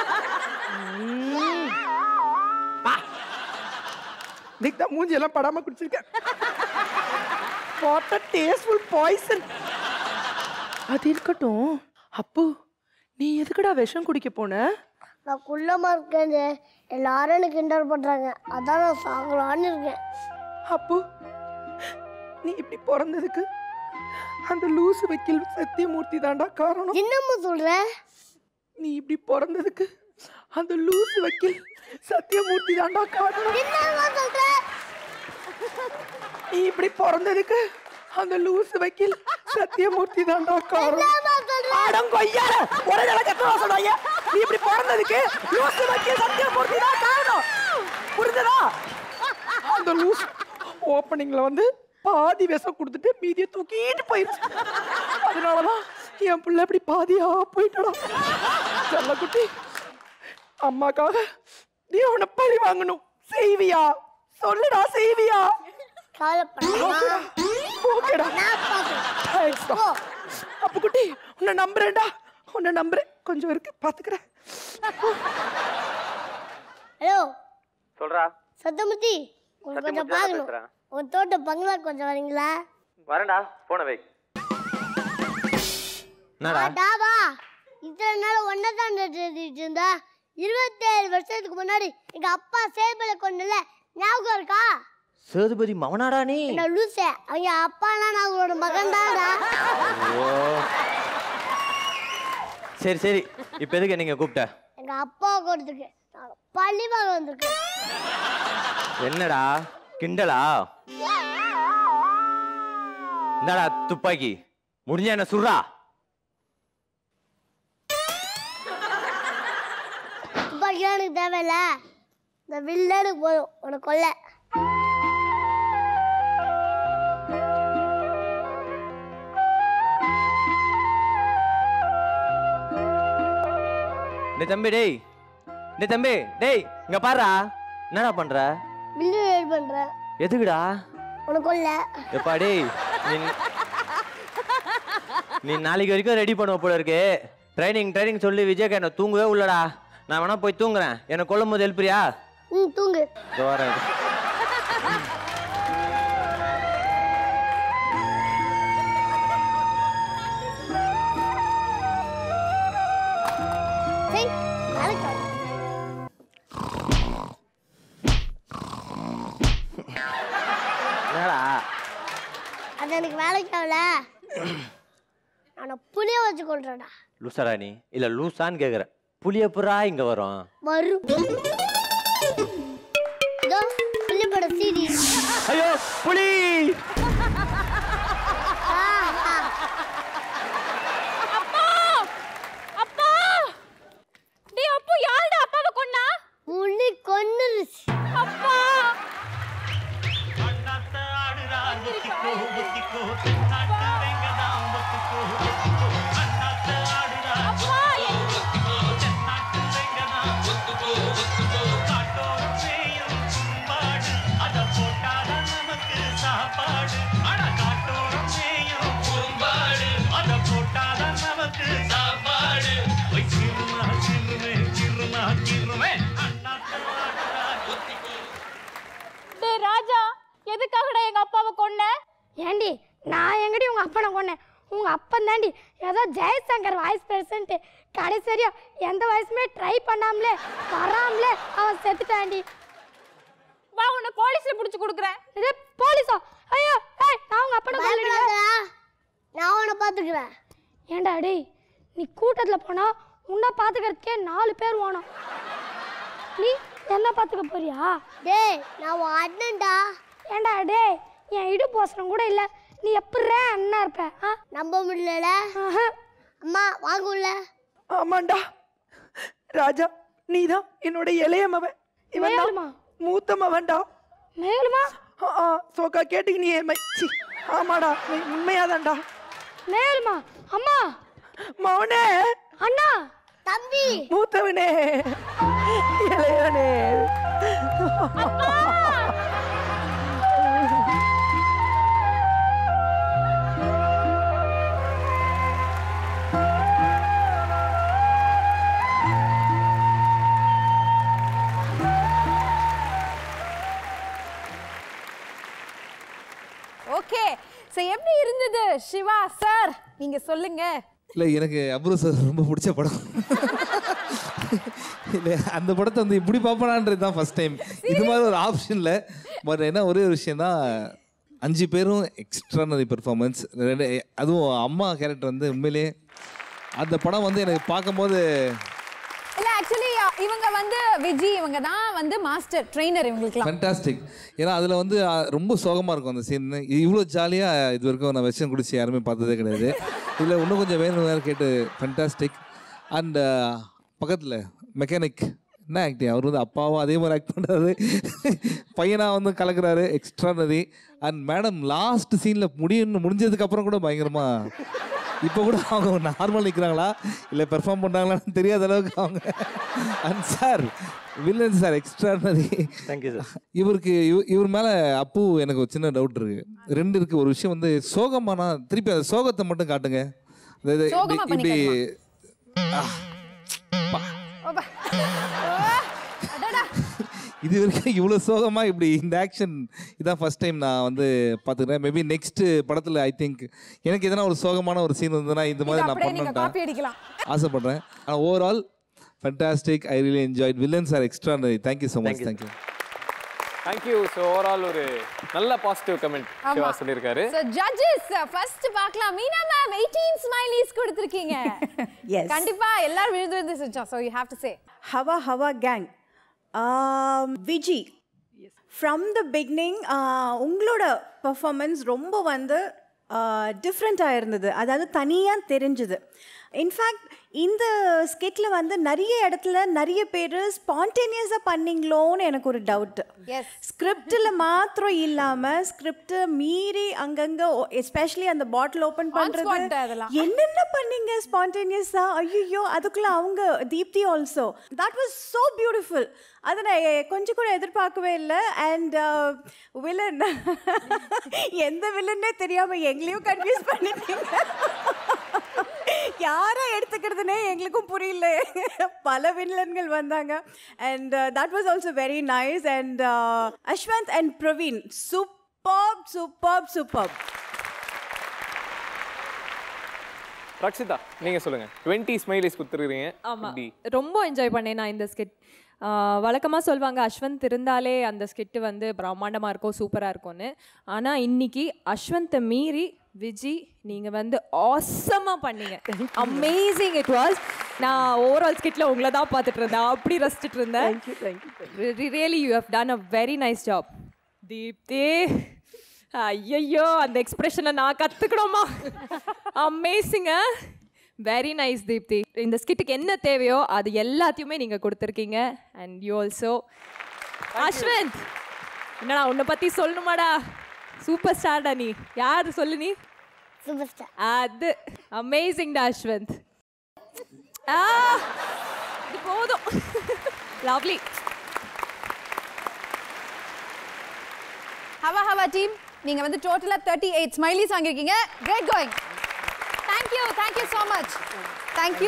Speaker 5: இன்னைக்கு தான் மூஞ்சி எல்லாம் படாம குடிச்சிருக்கேன். What a tasteful poison. அது இருக்கட்டும் அப்பு, நீ எதுக்குடா விஷம் குடிக்க போன?
Speaker 13: நான் குள்ளமா இருக்கேன், எல்லாரும் எனக்கு கிண்டல் பண்றாங்க, அதான் நான் சாகலான்னு இருக்கேன்.
Speaker 5: அப்பு, நீ இப்படி பிறந்ததுக்கு அந்த லூசு வக்கீல் சத்தியமூர்த்தி தாண்டா காரணம்.
Speaker 13: என்னம்மா சொல்ற?
Speaker 5: நீ இப்படி பிறந்ததுக்கு அந்த லூசு வக்கீல் சத்தியமூர்த்தி தாண்டா காரணம்.
Speaker 13: என்னம்மா சொல்ற?
Speaker 5: நீ இப்படி பிறந்ததுக்கு அந்த லூசு வக்கீல் சத்தியமூர்த்தி தாண்டா காரணம். அடங்கொய்யால ஒரே நாளைக்கு எத்தனை சொல்றாங்க? நீ இப்படி பிறந்ததுக்கு லூசு வக்கீல் சத்தியமூர்த்தி தான் காரணம். புரிஞ்சதா? அந்த லூசு ஓப்பனிங்ல வந்து பாதி விஷம் கொடுத்துட்டு மீதியை தூக்கிட்டு போயிடுச்சு. அதனாலதான் என் பிள்ளை இப்படி பாதியா போயிட்டா. செல்லக்குட்டி, அம்மாக்காக நீ அவனை பழி வாங்கணும். செய்வியா? சொல்லுடா, செய்வியா? அப்ப குட்டி, உன்னை நம்புறேன்டா, உன்னை நம்புறேன். கொஞ்சம் இருக்கு, பாத்துக்கிறேன்.
Speaker 13: ஹலோ
Speaker 21: சொல்றா.
Speaker 13: சத்தமுத்தி, கொஞ்சம் பாக்கணும். ஒரு தோட்ட பங்களா கொஞ்சம் வரீங்களா?
Speaker 21: வரேன்டா, போன வை. என்னடா?
Speaker 13: டாவா, இத்தனை நாள் ஒன்றை தான் எழுதிட்டு இருந்தா இருபத்தேழு வருஷத்துக்கு முன்னாடி எங்க அப்பா சேபலை கொண்டல ஞாபகம் இருக்கா?
Speaker 21: சேதுபதி மவனாடா நீ?
Speaker 13: என்ன லூசே, அவங்க அப்பாலாம் நான் உங்களோட மகன் தான்டா.
Speaker 21: சரி சரி, இப்போ எதுக்கு நீங்க கூப்பிட்ட?
Speaker 13: எங்க அப்பா கொடுத்துருக்கு பள்ளி வாங்க வந்திருக்கு.
Speaker 21: என்னடா கிண்டலா? என்னடா துப்பாக்கி முடிஞ்ச என்ன சுடுறா?
Speaker 13: துப்பாக்கி எனக்கு தேவையில்ல, இந்த வில்லனுக்கு போதும் உனக்கு கொல்ல.
Speaker 21: டேய் தம்பி, டேய் டேய் தம்பி, டேய் இங்க பாருடா. என்னடா பண்ற?
Speaker 13: வில்லு ரெடி பண்ற.
Speaker 21: எதுக்குடா?
Speaker 13: உனக்கு கொல்ல.
Speaker 21: எப்பா டேய், நீ நீ நாளைக்கு வரைக்கும் ரெடி பண்ணுவ போல இருக்கு. ட்ரைனிங் ட்ரைனிங் சொல்லி விஜய்க்கு என்ன தூங்கவே உள்ளடா. நான் வேணா போய் தூங்குறேன். என்ன கொல்லும் போது எழுப்புறியா?
Speaker 13: ம் தூங்கு.
Speaker 21: வரேன்.
Speaker 13: அது எனக்கு வேலைக்கு ஆகல, நான் புளிய வச்சு கொள்றேன்டா.
Speaker 21: லூசாடா நீ? இல்ல லூசான்னு கேக்குறேன். புளிய புறா இங்க வரும்
Speaker 13: வரும். இதோ புளி பட சீடி.
Speaker 21: ஐயோ புலி!
Speaker 12: அப்பா அப்பா டேய் அப்பா, யாருடா அப்பாவை கொன்னா?
Speaker 13: புலி கொன்னுருச்சு.
Speaker 12: அப்பா ராஜா, எதுக்காகடா எங்க அப்பாவை கொன்ன?
Speaker 20: ஏண்டி நான் எங்கடி உங்க அப்பனை கொன்னேன்? உங்க அப்பன் தாண்டி ஏதோ ஜெயசங்கர் வாய்ஸ் பிரசன்ட் கடைசி வரையும் எந்த வயசுமே ட்ரை பண்ணாமலே வராமலே அவன் செத்துட்டாண்டி.
Speaker 12: வா, உன்னை போலீஸ்ல புடிச்சு கொடுக்குறேன்.
Speaker 20: இது போலீஸா? ஐயோ ஏய், நான் உங்க அப்பனை கொல்லல,
Speaker 13: நான் உன்னை பாத்துக்கிறேன்.
Speaker 20: ஏண்டா டேய், நீ கூட்டத்துல போனா உன்னை பாத்துக்கிறதுக்கே நாலு பேர் வேணும், நீ என்ன பாத்துக்க போறியா?
Speaker 13: டேய் நான் உன் அண்ணன்டா.
Speaker 20: ஏண்டா டேய், என் இடுப்பு வசனம் கூட இல்ல, நீ எப்படிரே அண்ணா இருப்ப?
Speaker 13: நம்ப முடியல. அம்மா வாங்க உள்ள.
Speaker 5: ஆமாண்டா ராஜா, நீதான் என்னோட இளைய மவன். இவன் தான் மூத்த மவன்டா.
Speaker 20: மேலுமா?
Speaker 5: ஆ சோக்கா கேட்டுக்கு நீ மச்சி. ஆமாடா, நீ உண்மையாதான்டா.
Speaker 20: மேலுமா? அம்மா
Speaker 5: மவனே,
Speaker 20: அண்ணா,
Speaker 13: தம்பி,
Speaker 5: மூத்தவனே, இளையவனே.
Speaker 1: ஓகே, சோ எப்படி இருந்தது சிவா சார், நீங்க சொல்லுங்க.
Speaker 10: இல்லை, எனக்கு அப்ரூ சார் ரொம்ப பிடிச்ச படம். இல்லை, அந்த படத்தை வந்து இப்படி பார்ப்பனான்றது தான் ஃபர்ஸ்ட் டைம். இது மாதிரி ஒரு ஆப்ஷனில். பட் என்ன ஒரே ஒரு விஷயம் தான், அஞ்சு பேரும் எக்ஸ்ட்ரானரி பெர்ஃபார்மன்ஸ். ரெண்டு அதுவும் அம்மா கேரக்டர் வந்து உண்மையிலே அந்த படம் வந்து எனக்கு பார்க்கும்போது
Speaker 1: இல்ல ஆக்சுவலி இவங்க வந்து விஜி, இவங்க தான் வந்து மாஸ்டர் ட்ரெய்னர் இவங்களுக்குலாம்.
Speaker 10: ஃபேண்டாஸ்டிக். ஏன்னா அதில் வந்து ரொம்ப சோகமாக இருக்கும் அந்த சீன். இவ்வளோ ஜாலியாக இது வரைக்கும் நான் விஷயம் குடிச்சு யாருமே பார்த்ததே கிடையாது. இதில் இன்னும் கொஞ்சம் வேணும் வேறு கேட்டு ஃபேண்டாஸ்டிக். அண்ட் பக்கத்தில் மெக்கானிக் என்ன ஆக்டிங், அவர் வந்து அப்பாவும் அதே மாதிரி ஆக்ட் பண்ணுறாரு, பையனாக வந்து கலக்கிறாரு, எக்ஸ்ட்ரானரி. அண்ட் மேடம் லாஸ்ட் சீனில் முடியும் முடிஞ்சதுக்கப்புறம் கூட பயங்கரமாக, இப்போ கூட அவங்க நார்மல் நிற்கிறாங்களா இல்லை பெர்ஃபார்ம் பண்ணுறாங்களான்னு தெரியாத அளவுக்கு அவங்க. And sir villain sir extraordinary.
Speaker 21: Thank you sir.
Speaker 10: இவருக்கு இவர் மேலே அப்பு எனக்கு ஒரு சின்ன டவுட் இருக்குது. ரெண்டு இருக்குது. ஒரு விஷயம் வந்து சோகமானா திருப்பி அந்த சோகத்தை மட்டும் காட்டுங்க. அதாவது இப்படி இது வரைக்கும் இவ்வளோ சோகமாக இப்படி இந்த ஆக்ஷன் இதான் ஃபர்ஸ்ட் டைம் நான் வந்து பார்த்துக்கிறேன். மேபி நெக்ஸ்ட் படத்தில் ஐ திங்க் எனக்கு எதனா ஒரு சோகமான ஒரு சீன் இருந்ததுன்னா இந்த மாதிரி நான் பண்ணணும்னு ஆசைப்படுறேன். ஆனால் overall fantastic. I really enjoyed. Villains are extraordinary. Thank you so much. Thank you
Speaker 2: thank you. So overall ஒரு நல்ல பாசிட்டிவ் கமெண்ட் சிவா சொல்லியிருக்காரு.
Speaker 1: ஸோ ஜட்ஜஸ் ஃபர்ஸ்ட் பார்க்கலாம். மீனா மேம் எயிட்டீன் ஸ்மைலிஸ் கொடுத்துருக்கீங்க.
Speaker 9: Yes.
Speaker 1: கண்டிப்பா எல்லாரும் விழுந்து விழுந்து சிரிச்சோம். So you have to say
Speaker 9: Hawa Hawa gang. Viji from the beginning உங்களோட பர்ஃபார்மன்ஸ் ரொம்ப வந்து டிஃப்ரெண்ட்டாக இருந்தது. அதாவது தனியாக தெரிஞ்சுது. இன்ஃபேக்ட் இந்த ஸ்கிட்டில் வந்து நிறைய இடத்துல நிறைய பேர் ஸ்பான்டேனியஸாக பண்ணீங்களோன்னு எனக்கு ஒரு டவுட்டு. ஸ்கிரிப்டில் மாத்திரம் இல்லாமல் ஸ்கிரிப்டை மீறி அங்கங்கே எஸ்பெஷலி அந்த பாட்டில் ஓப்பன் பண்ணுறது என்னென்ன பண்ணீங்க ஸ்பான்டேனியஸாக. ஐயோ அதுக்குள்ளே அவங்க Deepthi also that was so beautiful. அதை நான் கொஞ்சம் கூட எதிர்பார்க்கவே இல்லை. அண்ட் வில்லன் எந்த வில்லன்னே தெரியாமல் எங்களையும் கன்ஃபியூஸ் பண்ணிட்டீங்க. யாரை எடுத்துக்கிறதுனே எங்களுக்கும் புரியல. பல வில்லன்கள் வந்தாங்க. And that was also very nice. And Ashwanth and Praveen super super super.
Speaker 2: Rakshitha நீங்க சொல்லுங்க. டுவெண்ட்டி ஸ்மைலிஸ் கொடுத்துருக்கீங்க.
Speaker 7: ஆமா ரொம்ப என்ஜாய் பண்ணேன் நான் இந்த ஸ்கிட். வழக்கமாக சொல்லுவாங்க அஸ்வந்த் இருந்தாலே அந்த ஸ்கிட்டு வந்து பிரம்மாண்டமாக இருக்கும் சூப்பராக இருக்கும்னு. ஆனால் இன்னைக்கு அஸ்வந்தை மீறி விஜி நீங்கள் வந்து ஆசமாக பண்ணீங்க. Amazing it was. நான் ஓவரால் ஸ்கிட்டில் உங்களை தான் பார்த்துட்டு இருந்தேன். அப்படி ரசிச்சுட்டு இருந்தேன். Really you have done a very nice job. Deepthi ஐயோ அந்த எக்ஸ்பிரஷனை நான் கற்றுக்கணுமா. அமேசிங்க. Very nice Deepthi. இந்த ஸ்கிட்டுக்கு என்ன தேவையோ அது எல்லாத்தையுமே நீங்கள் கொடுத்துருக்கீங்க. அண்ட் யூ ஆல்சோ அஸ்வந்த் என்னடா உன்னை பற்றி சொல்லணுமாடா. சூப்பர் ஸ்டார்டா நீ. யார் சொல்லு நீ.
Speaker 13: Super star.
Speaker 7: அது அமேசிங்டா அஸ்வந்த். ஆ இது போதும். லவ்லி.
Speaker 1: ஹவா ஹவா டீம் நீங்க வந்து டோட்டலா தேர்ட்டி எயிட் ஸ்மைலிஸ் வாங்கிருக்கீங்க. Great going. Thank you thank you so much. Thank you.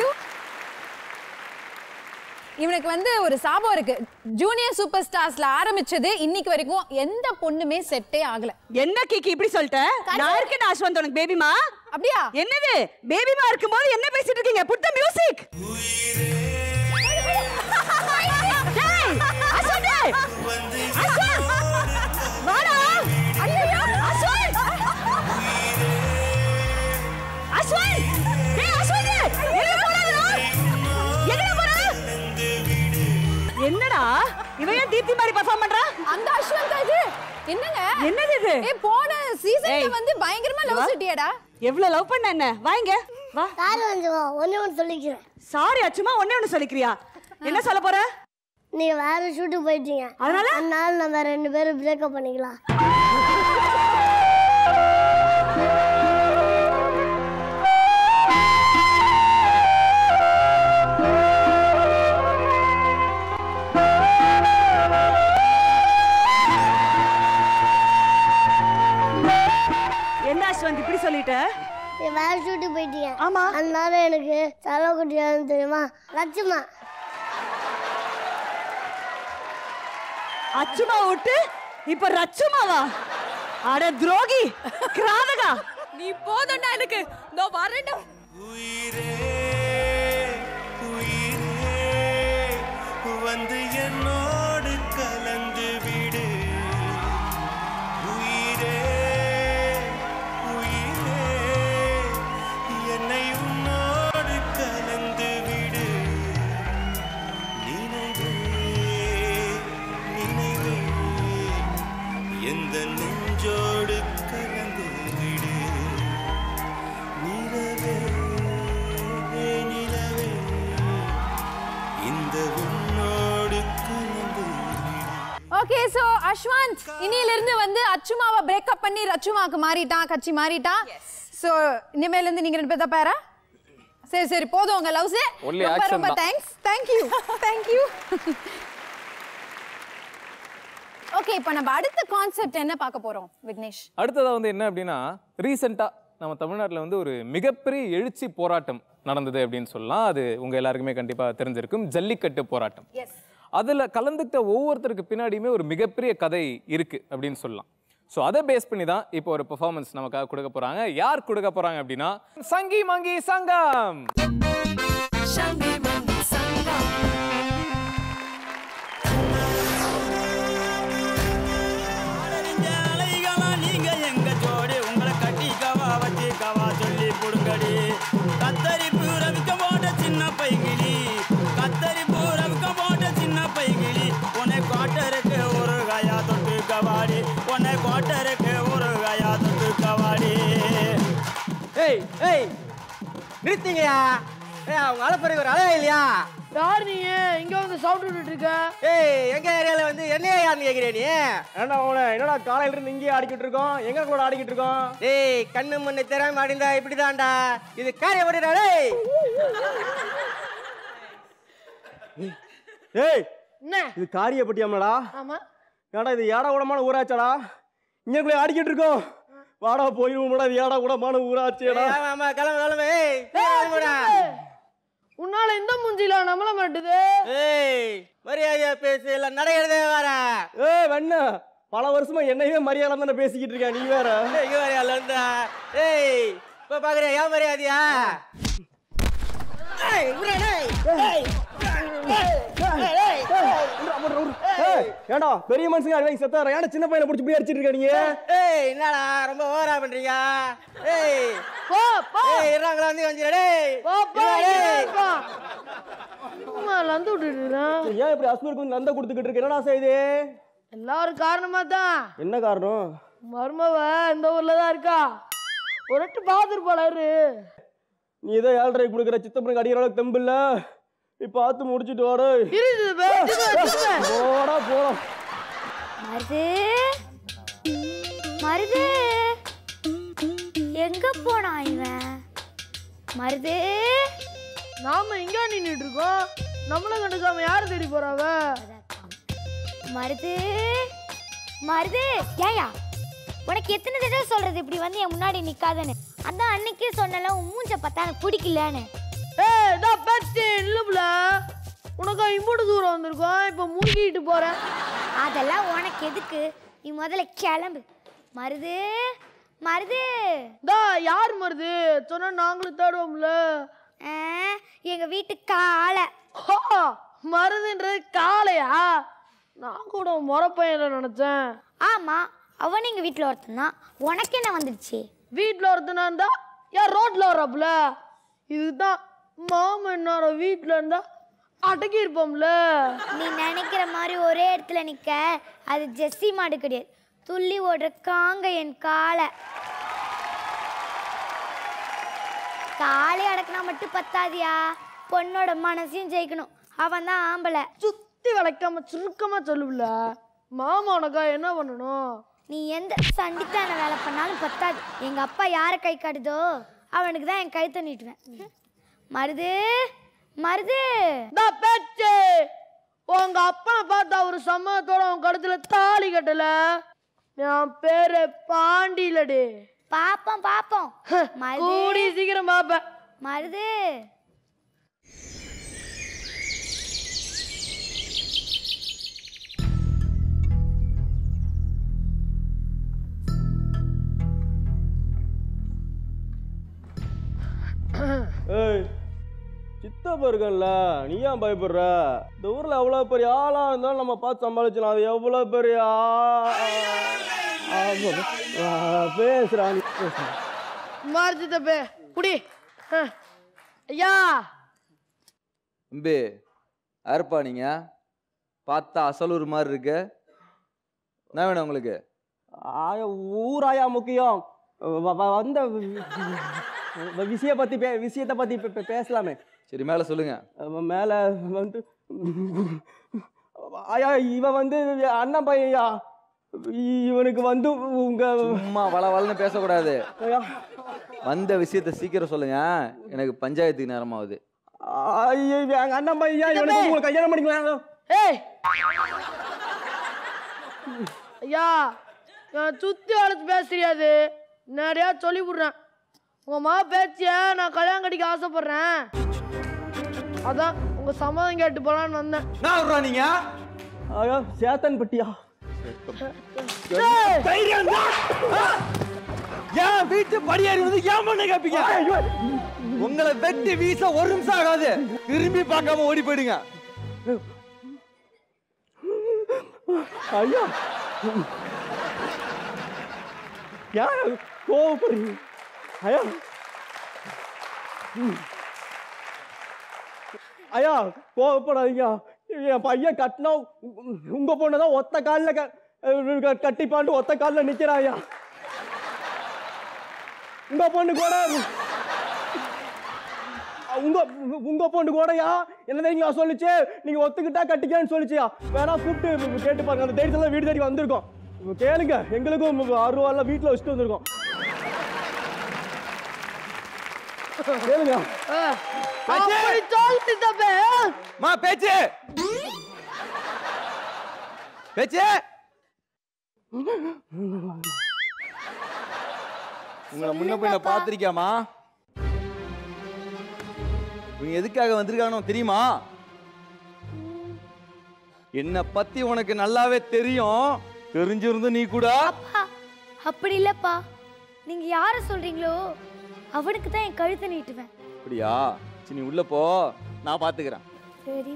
Speaker 1: இவனுக்கு வந்து ஒரு சாபம் இருக்கு. ஜூனியர் சூப்பர் ஸ்டார்ஸ்ல ஆரம்பிச்சது இன்னைக்கு வரைக்கும் எந்த பொண்ணுமே செட்டே ஆகல.
Speaker 11: என்ன கேக்கி இப்படி சொல்லிட்ட? நான் இருக்கேன் அஸ்வந்த் உனக்கு பேபிமா.
Speaker 1: அப்படியா?
Speaker 11: என்னது பேபிமா இருக்கும்போது என்ன பேசிட்டு இருக்கீங்க? Put the music. டேய் அஸ்வந்த் அஸ்வந்த் வாடா. ஐயோ அஸ்வந்த் அஸ்வந்த் டேய் அஸ்வந்த் எங்க போறடா? எங்க போற? என்னடா இவன் ஏன் தீப்தி மாதிரி பெர்ஃபார்ம் பண்றா?
Speaker 1: அந்த அஸ்வந்த் இது என்னங்க?
Speaker 11: என்னது இது?
Speaker 1: ஏய் போன சீசன்ல வந்து பயங்கரமா லவ் சிட்டியாடா.
Speaker 11: எவ்வளவு லவ் பண்ண என்ன? வாங்க வா.
Speaker 13: சாரி அச்சுமா ஒண்ணே ஒண்ணு சொல்லிக்கிறேன்.
Speaker 11: சாரி அச்சுமா ஒண்ணே ஒண்ணு சொல்லிக்கிறியா? என்ன சொல்ல போற?
Speaker 13: நீங்க வேற ஷூட்டுக்கு போயிட்டீங்க.
Speaker 11: அதனால
Speaker 13: அதனால நம்ம ரெண்டு பேரும் பிரேக்கப் பண்ணிக்கலாம்.
Speaker 11: என்ன அஸ்வந்த் இப்படி சொல்லிட்ட?
Speaker 13: நீ வேற ஷூட்டுக்கு போயிட்டீங்க.
Speaker 11: ஆமா.
Speaker 13: அதனால எனக்கு செலவு குட்டியான்னு தெரியுமா? லட்சுமா.
Speaker 11: அச்சுமா விட்டு இப்ப ரச்சுமாவா? அட துரோகி கிராதகா.
Speaker 7: நீ போதண்டா எனக்கு. நோ வரேன்டா.
Speaker 6: வந்து என்னோடு கலந்து விடு உயிரே உயிரே என்னை உன்னோடு கலந்து விடு நினைவே நினைவே எந்த நெஞ்சோடு கலந்து விடு நிலவே நிலவே இந்த உன்னோடு கலந்து
Speaker 1: ஓகே சோ அஸ்வந்த் இன்னில இருந்து வந்து அச்சுமாவை பிரேக்கப் பண்ணி ரச்சுமாக்கு மாறிட்டான். கட்சி மாறிட்டான். சோ இனிமேல இருந்து நீங்க ரெண்டு பேர் தான் பேரா? சரி சரி போதும் உங்க லவ்ஸ். ரொம்ப ரொம்ப thanks. Thank you. Thank you. Okay இப்போ நம்ம அடுத்த கான்செப்ட் என்ன பார்க்க போறோம் விக்னேஷ்?
Speaker 2: அடுத்ததா வந்து என்ன அப்படின்னா ரீசெண்டா நம்ம தமிழ்நாட்டில் வந்து ஒரு மிகப்பெரிய எழுச்சி போராட்டம் நடந்தது அப்படின்னு சொல்லலாம். அது உங்க எல்லாருக்குமே கண்டிப்பா தெரிஞ்சிருக்கும். ஜல்லிக்கட்டு போராட்டம். அதில் கலந்துக்கிட்ட ஒவ்வொருத்தருக்கு பின்னாடியுமே ஒரு மிகப்பெரிய கதை இருக்குது அப்படின்னு சொல்லலாம். ஸோ அதை பேஸ் பண்ணி தான் இப்போ ஒரு பெர்ஃபார்மன்ஸ் நமக்காக கொடுக்க போகிறாங்க. யார் கொடுக்க போகிறாங்க அப்படின்னா சங்கி மங்கி சங்கம்.
Speaker 15: கத்தரி பூரவிக்க போட்ட சின்ன பைகிளி கத்தரி பூரவிக்க போட்ட சின்ன பைகிளி உன்னை கோட்டருக்கு ஒரு கயா தொட்டு கவாடி உன்னை கோட்டருக்கு ஒரு கயா தொட்டு கவாடி.
Speaker 22: ஏய் ஏய் நிறுத்திங்கயா. ஏய் அவங்க அலப்பறை ஒரு அலையா இல்லையா?
Speaker 23: யார் நீ இங்க வந்து சவுண்ட் விட்டுட்டு இருக்க?
Speaker 22: ஏய் எங்க ஏரியால வந்து என்னையா யாருன்னு கேக்குறே நீ? ஏண்டா அவன என்னடா காலையில இருந்து இங்கே ஆடிக்கிட்டு இருக்கோம், எங்க கூட ஆடிக்கிட்டு இருக்கோம்? டேய் கண்ணு முன்ன தெரியாம ஆடிந்தா இப்படிதான்டா. இது காரிய ஓடிடா டேய். ஏய்
Speaker 23: என்ன
Speaker 22: இது காரிய பட்டியாமடா?
Speaker 23: ஆமா.
Speaker 22: ஏடா இது ஏடா கூடமான ஊராச்சடா. இங்கக்குள்ள ஆடிக்கிட்டு இருக்கோம். வாடா போயிருவோம்டா. இது ஏடா கூடமான ஊராச்சேடா. ஆமா ஆமா கிளம்பு கிளம்பு. ஏய் கிளம்புடா.
Speaker 23: உன்னால இந்த மூஞ்சில நம்மள மாட்டுது.
Speaker 22: ஏய் மரியாதையா பேசு இல்ல நடையறதே வேற. ஏய் வண்ணா பல வருஷமா என்னையே மரியாதை தான பேசிக்கிட்டு இருக்க நீ வேற. இங்க வேறயா லந்தா. ஏய் இப்ப பாக்குறியா யா மரியாதையா? ஏய் உரே டேய். ஏய் ஏண்டா பெரிய மனுஷங்க அடிவாங்கி செத்தாரா? ஏன்டா சின்ன பையனை புடிச்சு போய் அடிச்சிட்டு இருக்க நீங்க? ஏய் என்னடா ரொம்ப ஓவரா பண்றீங்க? ஏய்
Speaker 23: போ போ.
Speaker 22: ஏய் இறங்கல வந்து கொஞ்சம் டேய்.
Speaker 23: போ போ. அம்மா லந்து விட்டுடுறா.
Speaker 22: ஏன் இப்படி அஸ்மருக்கு வந்து லந்த கொடுத்துக்கிட்டு இருக்க? என்னடா செய்து?
Speaker 23: எல்லாரும் காரணமா தான்.
Speaker 22: என்ன காரணம்?
Speaker 23: மர்மவ இந்த ஊர்ல தான் இருக்கா. ஒருட்டு பாத்துட்டு போலாரு.
Speaker 22: நீ ஏதோ ஏழ்ரை கொடுக்குற சித்தப்பனுக்கு அடிக்கிற அளவுக்கு தெம்பு இல்ல. நீ பார்த்து முடிச்சுட்டு வாடா. போடா போடா.
Speaker 12: மருது மருது எங்க போனா இவன்? மருது
Speaker 23: நாம இங்க நின்னுட்டு இருக்கோம். நம்மள கண்டுக்காம யாரு தேடி போறாவ?
Speaker 12: மருது மருது ஏயா உனக்கு எத்தனை தடவை சொல்றது இப்படி வந்து என் முன்னாடி நிக்காதன்னு? அதான் அன்னைக்கே சொன்னல உன் மூஞ்ச பார்த்தா எனக்கு பிடிக்கலன்னு.
Speaker 23: ஏய் டா பத்தி இல்லப்ல. உனக்கு இம்புடு தூரம் வந்திருக்கோம். இப்போ மூங்கிட்டு போறேன்.
Speaker 12: அதெல்லாம் உனக்கு எதுக்கு? நீ முதல்ல கிளம்பு. மருது மருது
Speaker 23: டா யார் மருது? சொன்னா நாங்களும் தேடுவோம்ல.
Speaker 12: எங்க வீட்டு காளை.
Speaker 23: மருதுன்றது காளையா? நான் கூட முறப்பையன் நினைச்சேன்.
Speaker 12: ஆமா அவன் எங்க வீட்டுல ஒருத்தன் தான். உனக்கு என்ன வந்துடுச்சு?
Speaker 23: வீட்டுல ஒருத்தனா இருந்தா யார் ரோட்ல வர்றாப்புல? இதுதான் மாமா என்னோட வீட்டுல இருந்தா அடக்கி இருப்போம்ல.
Speaker 12: நீ நினைக்கிற மாதிரி ஒரே இடத்துல நிக்க அது ஜெஸ்ஸி மாடு கிடையாது. துள்ளி ஓடுற காங்க என் காளை. காளை அடக்கினா மட்டும் பத்தாதியா, பொண்ணோட மனசையும் ஜெயிக்கணும். அவன் தான் ஆம்பளை.
Speaker 23: சுத்தி வளைக்காம சுருக்கமா சொல்லுல. மாமா உனக்கா என்ன பண்ணணும்?
Speaker 12: நீ எந்த சண்டித்தான வேலை பண்ணாலும் பத்தாது. எங்க அப்பா யாரை கை காட்டுதோ அவனுக்கு தான் என் கழுத்தை நீட்டுவேன். மருது மருது
Speaker 23: பேச்சு உங்க அப்பனை பார்த்தா ஒரு சம்மதத்தோட உன் கழுத்துல தாலி கட்டல. என் பேரு பாண்டிலடி.
Speaker 12: பாப்போம் பாப்போம்.
Speaker 23: கூடி சீக்கிரம் பாப்பேன்.
Speaker 12: மருது
Speaker 22: ஏய் சித்தப்பா இருக்கல, நீ ஏன் பயப்படுற? இந்த ஊர்ல எவ்வளவு பெரிய ஆளா இருந்தாலும் நம்ம பார்த்து சமாளிச்சலாம். அது எவ்வளவு பெரிய பேசுறான்.
Speaker 23: மாறு சித்தப்பே குடி. ஐயா
Speaker 24: தம்பி யாருப்பா நீங்க? பார்த்தா அசலூர் மாதிரி இருக்கு. என்ன வேணும் உங்களுக்கு?
Speaker 22: ஊராயா முக்கியம். வந்த விஷய பத்தி விஷயத்தை பத்தி பேசலாமே.
Speaker 24: சரி மேல சொல்லுங்க.
Speaker 22: மேல வந்து ஐயா இவன் வந்து அண்ணன் பையா. இவனுக்கு வந்து உங்க
Speaker 24: சும்மா வள வளன்னு பேசக்கூடாது. வந்த விஷயத்த சீக்கிரம் சொல்லுங்க, எனக்கு பஞ்சாயத்துக்கு நேரமாகுது.
Speaker 22: எங்க அண்ணன் பையா இவனுக்கு உங்களுக்கு கல்யாணம் பண்ணிக்கலாம்.
Speaker 23: ஏய் ஐயா சுத்தி வளர்த்து பேச தெரியாது. நிறையா சொல்லி விடுறேன். உங்க மா பேச்சிய நான் கல்யாணம் கட்டிக்க ஆசைப்படுறேன். அதான் உங்க உங்க சம்மதம் கேட்டு போலான்னு வந்தேன்.
Speaker 24: நான் வர்றா நீங்க
Speaker 22: ஐயா சேத்தன் பட்டியா
Speaker 23: தைரியம்
Speaker 24: ஏன் வீட்டு படியேறி வந்து ஏன் பண்ண கேப்பீங்க? உங்களை வெட்டி வீச ஒரு நிமிஷம் ஆகாது. திரும்பி பார்க்காம ஓடி போயிடுங்க.
Speaker 22: ஐயா யார் கோவப்படுறீங்க? ஐயா ஐயா கோவப்படாதீங்க. என் பையன் கட்டினா உங்க பொண்ணுதான் ஒத்த காலில் கட்டிப்பாண்டு ஒத்த காலில் நிக்கிறான். ஐயா உங்க பொண்ணு கூட உங்க உங்க பொண்ணு கூடயா என்ன தெரியுங்களா சொல்லிச்சு, நீங்க ஒத்துக்கிட்டா கட்டிக்கன்னு சொல்லிச்சியா. வேணா கூப்பிட்டு கேட்டு பாருங்க. அந்த தைரியத்துல வீடு தேடி வந்திருக்கோம். கேளுங்க, எங்களுக்கும் அருவால வீட்டுல வச்சுட்டு வந்திருக்கோம். கேளுங்க.
Speaker 23: அப்படி சொல்லிட்டு தம்பி
Speaker 24: மா பேச்சு பேச்சு உங்களை முன்ன போய் நான் பார்த்திருக்கியாமா? இவங்க எதுக்காக வந்திருக்கானோ தெரியுமா? என்ன பத்தி உனக்கு நல்லாவே தெரியும். தெரிஞ்சிருந்து நீ கூட
Speaker 8: அப்படி இல்லப்பா, நீங்க யார சொல்றீங்களோ அவனுக்கு தான் என் கழுத்தை நீட்டுவேன்.
Speaker 24: அப்படியா? சரி நீ உள்ள போ, நான் பாத்துக்கிறேன்.
Speaker 8: சரி.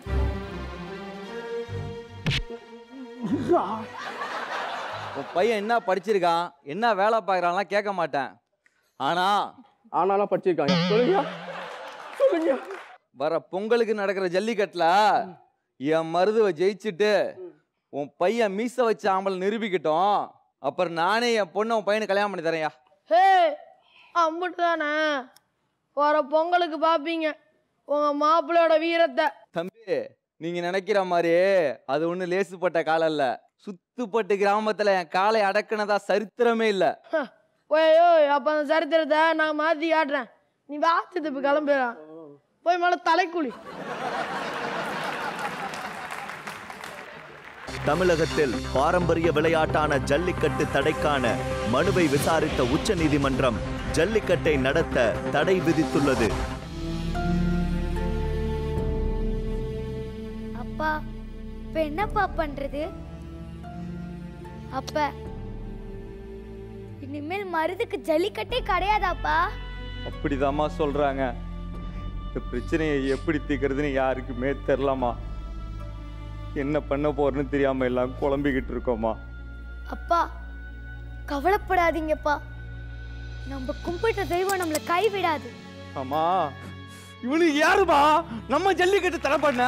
Speaker 24: உன் பையன் என்ன படிச்சிருக்கான், என்ன வேலை பார்க்கறான்லாம் கேட்க மாட்டேன். ஆனா
Speaker 22: ஆனாலும் படிச்சிருக்காங்க. சொல்லுங்க சொல்லுங்க.
Speaker 24: வர பொங்கலுக்கு நடக்கிற ஜல்லிக்கட்டுல என் மருதுவை ஜெயிச்சுட்டு உன் பையன் மீச வச்ச ஆம்பளை நிரூபிக்கட்டும். அப்புறம் நானே என் பொண்ணை உன் பையனை கல்யாணம் பண்ணி தரேன்யா.
Speaker 23: ஹே அம்புட்டு தானே வர பொங்கலுக்கு பாப்பீங்க உங்க மாப்பிள்ளையோட வீரத்தை.
Speaker 24: தம்பி நீங்க நினைக்கிற மாதிரி அது ஒண்ணு லேசுப்பட்ட காலம் இல்ல. சுத்துப்பட்டு கிராமத்துல என் காலை அடக்குனதா சரித்திரமே இல்ல.
Speaker 23: ஓய்யோ அப்ப அந்த சரித்திரத்தை நான் மாத்தி காட்டுறேன். நீ வாத்து இப்ப கிளம்புறா போய் மேல தலைக்குழி.
Speaker 16: தமிழகத்தில் பாரம்பரிய விளையாட்டான ஜல்லிக்கட்டு தடைக்கான மனுவை விசாரித்த உச்ச நீதிமன்றம் ஜல்லிக்கட்டை நடத்த தடை விதித்துள்ளது.
Speaker 8: அப்பா இப்ப என்னப்பா பண்றது? அப்ப இனிமேல் மருதுக்கு ஜல்லிக்கட்டே கிடையாதாப்பா?
Speaker 24: அப்படிதாம்மா சொல்றாங்க. இந்த பிரச்சனையை எப்படி தீர்க்கறதுன்னு யாருக்குமே தெரியலாமா. என்ன பண்ண போறேன்னு தெரியாம எல்லாம் குழம்பிக்கிட்டு இருக்கோமா.
Speaker 8: அப்பா கவலைப்படாதீங்கப்பா, நம்ம கும்பிட்ட தெய்வம் நம்மளை கைவிடாது.
Speaker 24: ஆமா இவனுக்கு யாருமா நம்ம ஜல்லிக்கட்டு தடை பண்ண?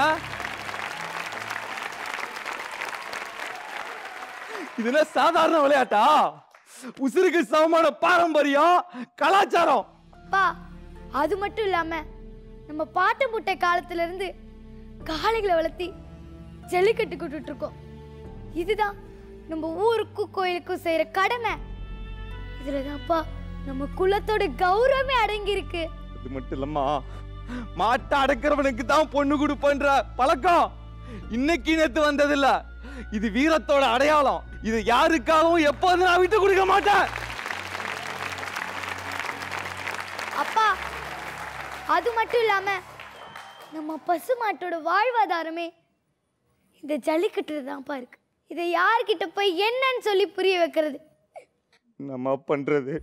Speaker 24: இதுல சாதாரண விளையாட்டா? உசிருக்கு சமமான பாரம்பரியம் கலாச்சாரம்.
Speaker 8: அப்பா அது மட்டும் இல்லாம நம்ம பாட்டு முட்டை காலத்துல இருந்து காளைகளை வளர்த்தி ஜல்லிக்கட்டு கூட்டுட்டு இருக்கோம். இதுதான் நம்ம ஊருக்கும் கோயிலுக்கும் செய்யற கடமை. இதுலதான்ப்பா நம்ம குலத்தோட கௌரவமே அடங்கி இருக்கு.
Speaker 24: அது மட்டும் இல்லம்மா, மாட்டை அடக்கிறவனுக்கு தான் பொண்ணு கொடுப்பன்ற பழக்கம் இன்னைக்கு நேத்து வந்தது இல்ல. இது வீரத்தோட அடையாளம். இது யாருக்காகவும் எப்போதும் நான் விட்டு கொடுக்க மாட்டேன்.
Speaker 8: அப்பா அது மட்டும் இல்லாம நம்ம பசுமாட்டோட வாழ்வாதாரமே இந்த ஜல்லிக்கட்டுல தான்ப்பா இருக்கு. இதை யார்கிட்ட போய் என்னன்னு சொல்லி புரிய வைக்கிறது?
Speaker 24: நம்ம பண்றது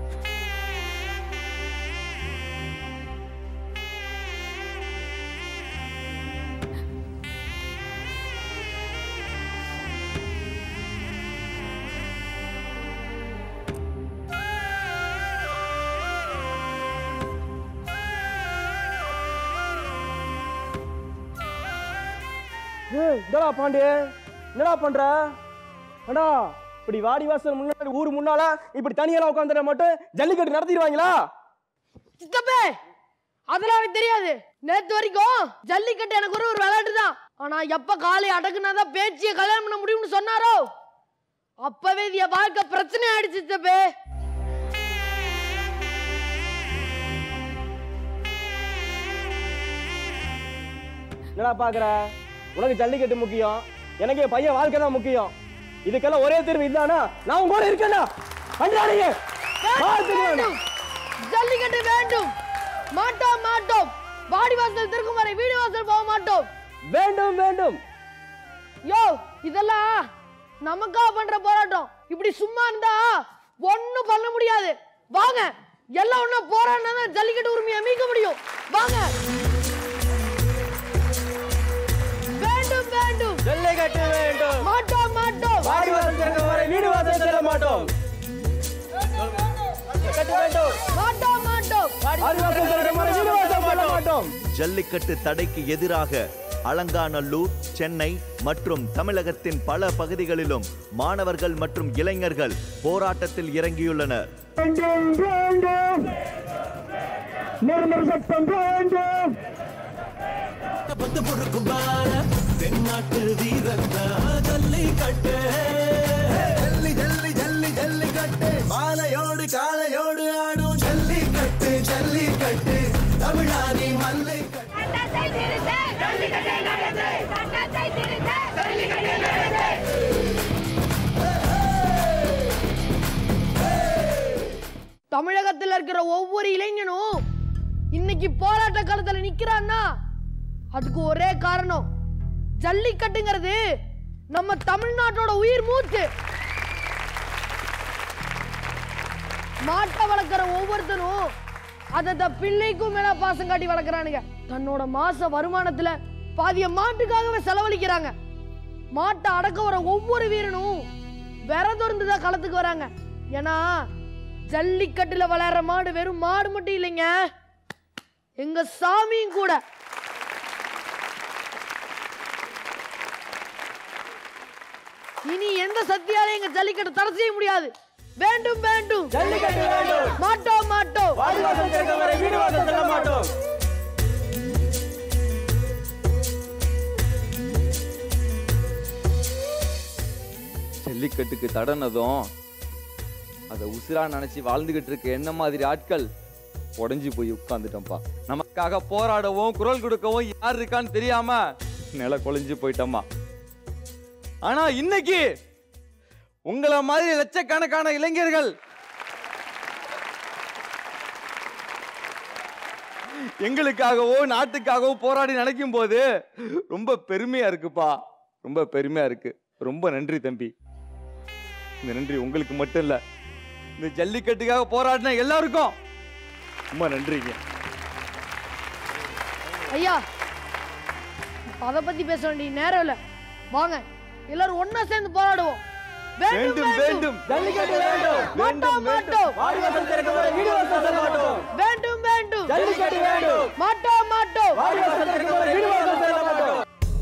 Speaker 22: என்னடா பாண்டிய என்னடா பண்ற? அண்ணா இப்படி வாடி வாசல் முன்னாடி ஊர் முன்னால இப்படி தனியெல்லாம் உட்காந்துட மட்டும் ஜல்லிக்கட்டு நடத்திடுவாங்களா?
Speaker 23: சித்தப்பே அதெல்லாம் எனக்கு தெரியாது. நேத்து வரைக்கும் ஜல்லிக்கட்டு எனக்கு ஒரு ஒரு விளையாட்டு தான். ஆனா எப்ப காலை அடக்குனாதான் பேச்சிய கல்யாணம் பண்ண முடியும்னு சொன்னாரோ அப்பவே இது என் வாழ்க்கை பிரச்சனை ஆயிடுச்சு சித்தப்பே.
Speaker 22: என்னடா பாக்குற? உனக்கு ஜல்லிக்கட்டு முக்கியம், எனக்கு என் பையன் வாழ்க்கை தான் முக்கியம். இதுக்கெல்லாம் ஒரே தீர்வு இதானா? நான் உங்க கூட இருக்கேன்னா
Speaker 23: ஜல்லிக்கட்டு வேண்டும், மாட்டோம் மாட்டோம். வாடி வாசல் திறக்கும் வரை வீடு வாசல் போக மாட்டோம்.
Speaker 22: வேண்டும் வேண்டும்.
Speaker 23: யோ இதெல்லாம் நமக்கா பண்ற போராட்டம். இப்படி சும்மா இருந்தா ஒண்ணும் பண்ண முடியாது. வாங்க எல்லாம் ஒண்ணா போராடினா ஜல்லிக்கட்டு உரிமையை மீட்க முடியும். வாங்க. வேண்டும் வேண்டும்.
Speaker 22: ஜல்லிக்கட்டு வேண்டும்.
Speaker 23: மாட்டோம் மாட்டோம்.
Speaker 22: வாடி வாசல் திறக்கும் வரை வீடு வாசல் செல்ல மாட்டோம்.
Speaker 23: மாட்டோம் மாட்டோம்.
Speaker 22: வாடி வாசல் திறக்கும் வரை வீடு வாசல் செல்ல மாட்டோம்.
Speaker 16: ஜல்லிக்கட்டு தடைக்கு எதிராக அலங்காநல்லூர், சென்னை மற்றும் தமிழகத்தின் பல பகுதிகளிலும் மாணவர்கள் மற்றும் இளைஞர்கள் போராட்டத்தில் இறங்கியுள்ளனர்.
Speaker 6: தென்னாட்டு வீரத்தா ஜல்லிக்கட்டு ஜல்லி ஜல்லி ஜல்லி ஜல்லிக்கட்டு மாலையோடு காலையோடு ஆடும் ஜல்லிக்கட்டு ஜல்லிக்கட்டு தமிழானி மல்லை
Speaker 23: தமிழகத்தில் இருக்கிற ஒவ்வொரு இளைஞனும் இன்னைக்கு போராட்ட காலத்துல நிக்கிறான்னா அதுக்கு ஒரே காரணம், ஜல்லிக்கட்டுங்கிறது நம்ம தமிழ்நாட்டோட உயிர் மூச்சு. மாட்டை வளர்க்கிற ஒவ்வொருத்தனும் அதை பிள்ளைக்கும் மேல பாசம் காட்டி வளர்க்குறானுங்க. தன்னோட மாச வருமானத்துல பாதிய மாட்டுக்காகவே செலவழிக்கிறாங்க. மாட்டை அடக்க வர ஒவ்வொரு வீரனும் விரதொருந்து தான் களத்துக்கு வராங்க. ஏன்னா ஜல்லிக்கட்டுல விளையாடுற மாடு வெறும் மாடு மட்டும் இல்லைங்க, எங்க சாமியும் கூட. இனி எந்த சக்தியாலையும் எங்க ஜல்லிக்கட்டு தடை செய்ய முடியாது. வேண்டும் வேண்டும்.
Speaker 22: ஜல்லிக்கட்டு வேண்டும்.
Speaker 23: மாட்டோம் மாட்டோம்.
Speaker 22: வாடி வாசல் திறக்கும் வரை வீடு வாசல் செல்ல மாட்டோம்.
Speaker 24: ஜல்லிக்கட்டுக்கு தடனதும் அதை உசுரா நினைச்சு வாழ்ந்துகிட்டு இருக்க என்ன மாதிரி ஆட்கள் உடஞ்சி போய் உட்கார்ந்துட்டோம்ப்பா. நமக்காக போராடவும் குரல் கொடுக்கவும் யார் இருக்கான்னு தெரியாம நில குலைஞ்சு போயிட்டோம்மா. ஆனா இன்னைக்கு உங்களை மாதிரி லட்சக்கணக்கான இளைஞர்கள் எங்களுக்காகவோ நாட்டுக்காகவோ போராடி நினைக்கும் போது ரொம்ப பெருமையா இருக்குப்பா, ரொம்ப பெருமையா இருக்கு. ரொம்ப நன்றி தம்பி. இந்த நன்றி உங்களுக்கு மட்டும் இல்ல, இந்த ஜல்லிக்கட்டுக்காக போராடின எல்லாருக்கும் ரொம்ப நன்றிங்க.
Speaker 23: ஐயா அத பத்தி பேச வேண்டிய நேரம் இல்ல. வாங்க எல்லாரும் ஒண்ணா சேர்ந்து போராடுவோம்.
Speaker 24: வேண்டும் வேண்டும்.
Speaker 22: ஜல்லிக்கட்டு வேண்டும்.
Speaker 23: மாட்டோம் மாட்டோம்.
Speaker 22: வாடி வாசல் திறக்கும் வரை வீடு வாசல் செல்ல மாட்டோம்.
Speaker 23: வேண்டும் வேண்டும்.
Speaker 22: ஜல்லிக்கட்டு வேண்டும்.
Speaker 23: மாட்டோம் மாட்டோம்.
Speaker 22: வாடி வாசல் திறக்கும் வரை வீடு வாசல் செல்ல மாட்டோம்.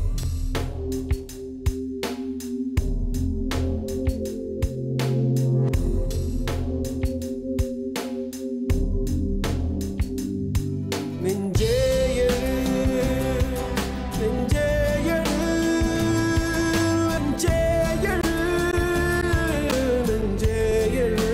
Speaker 6: நெஞ்சே எழு நெஞ்சே எழு நெஞ்சே எழு நெஞ்சே எழு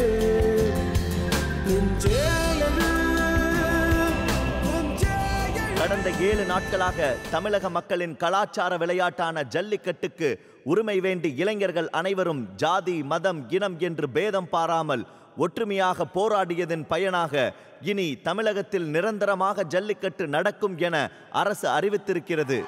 Speaker 6: நெஞ்சே எழு நெஞ்சே எழு.
Speaker 16: கடந்த ஏழு நாட்களாக தமிழக மக்களின் கலாச்சார விளையாட்டான ஜல்லிக்கட்டுக்கு உரிமை வேண்டி இளைஞர்கள் அனைவரும் ஜாதி, மதம், இனம் என்று பேதம் பாராமல் ஒற்றுமையாக போராடியதன் பயனாக இனி தமிழகத்தில் நிரந்தரமாக ஜல்லிக்கட்டு நடக்கும் என அரசு அறிவித்திருக்கிறது.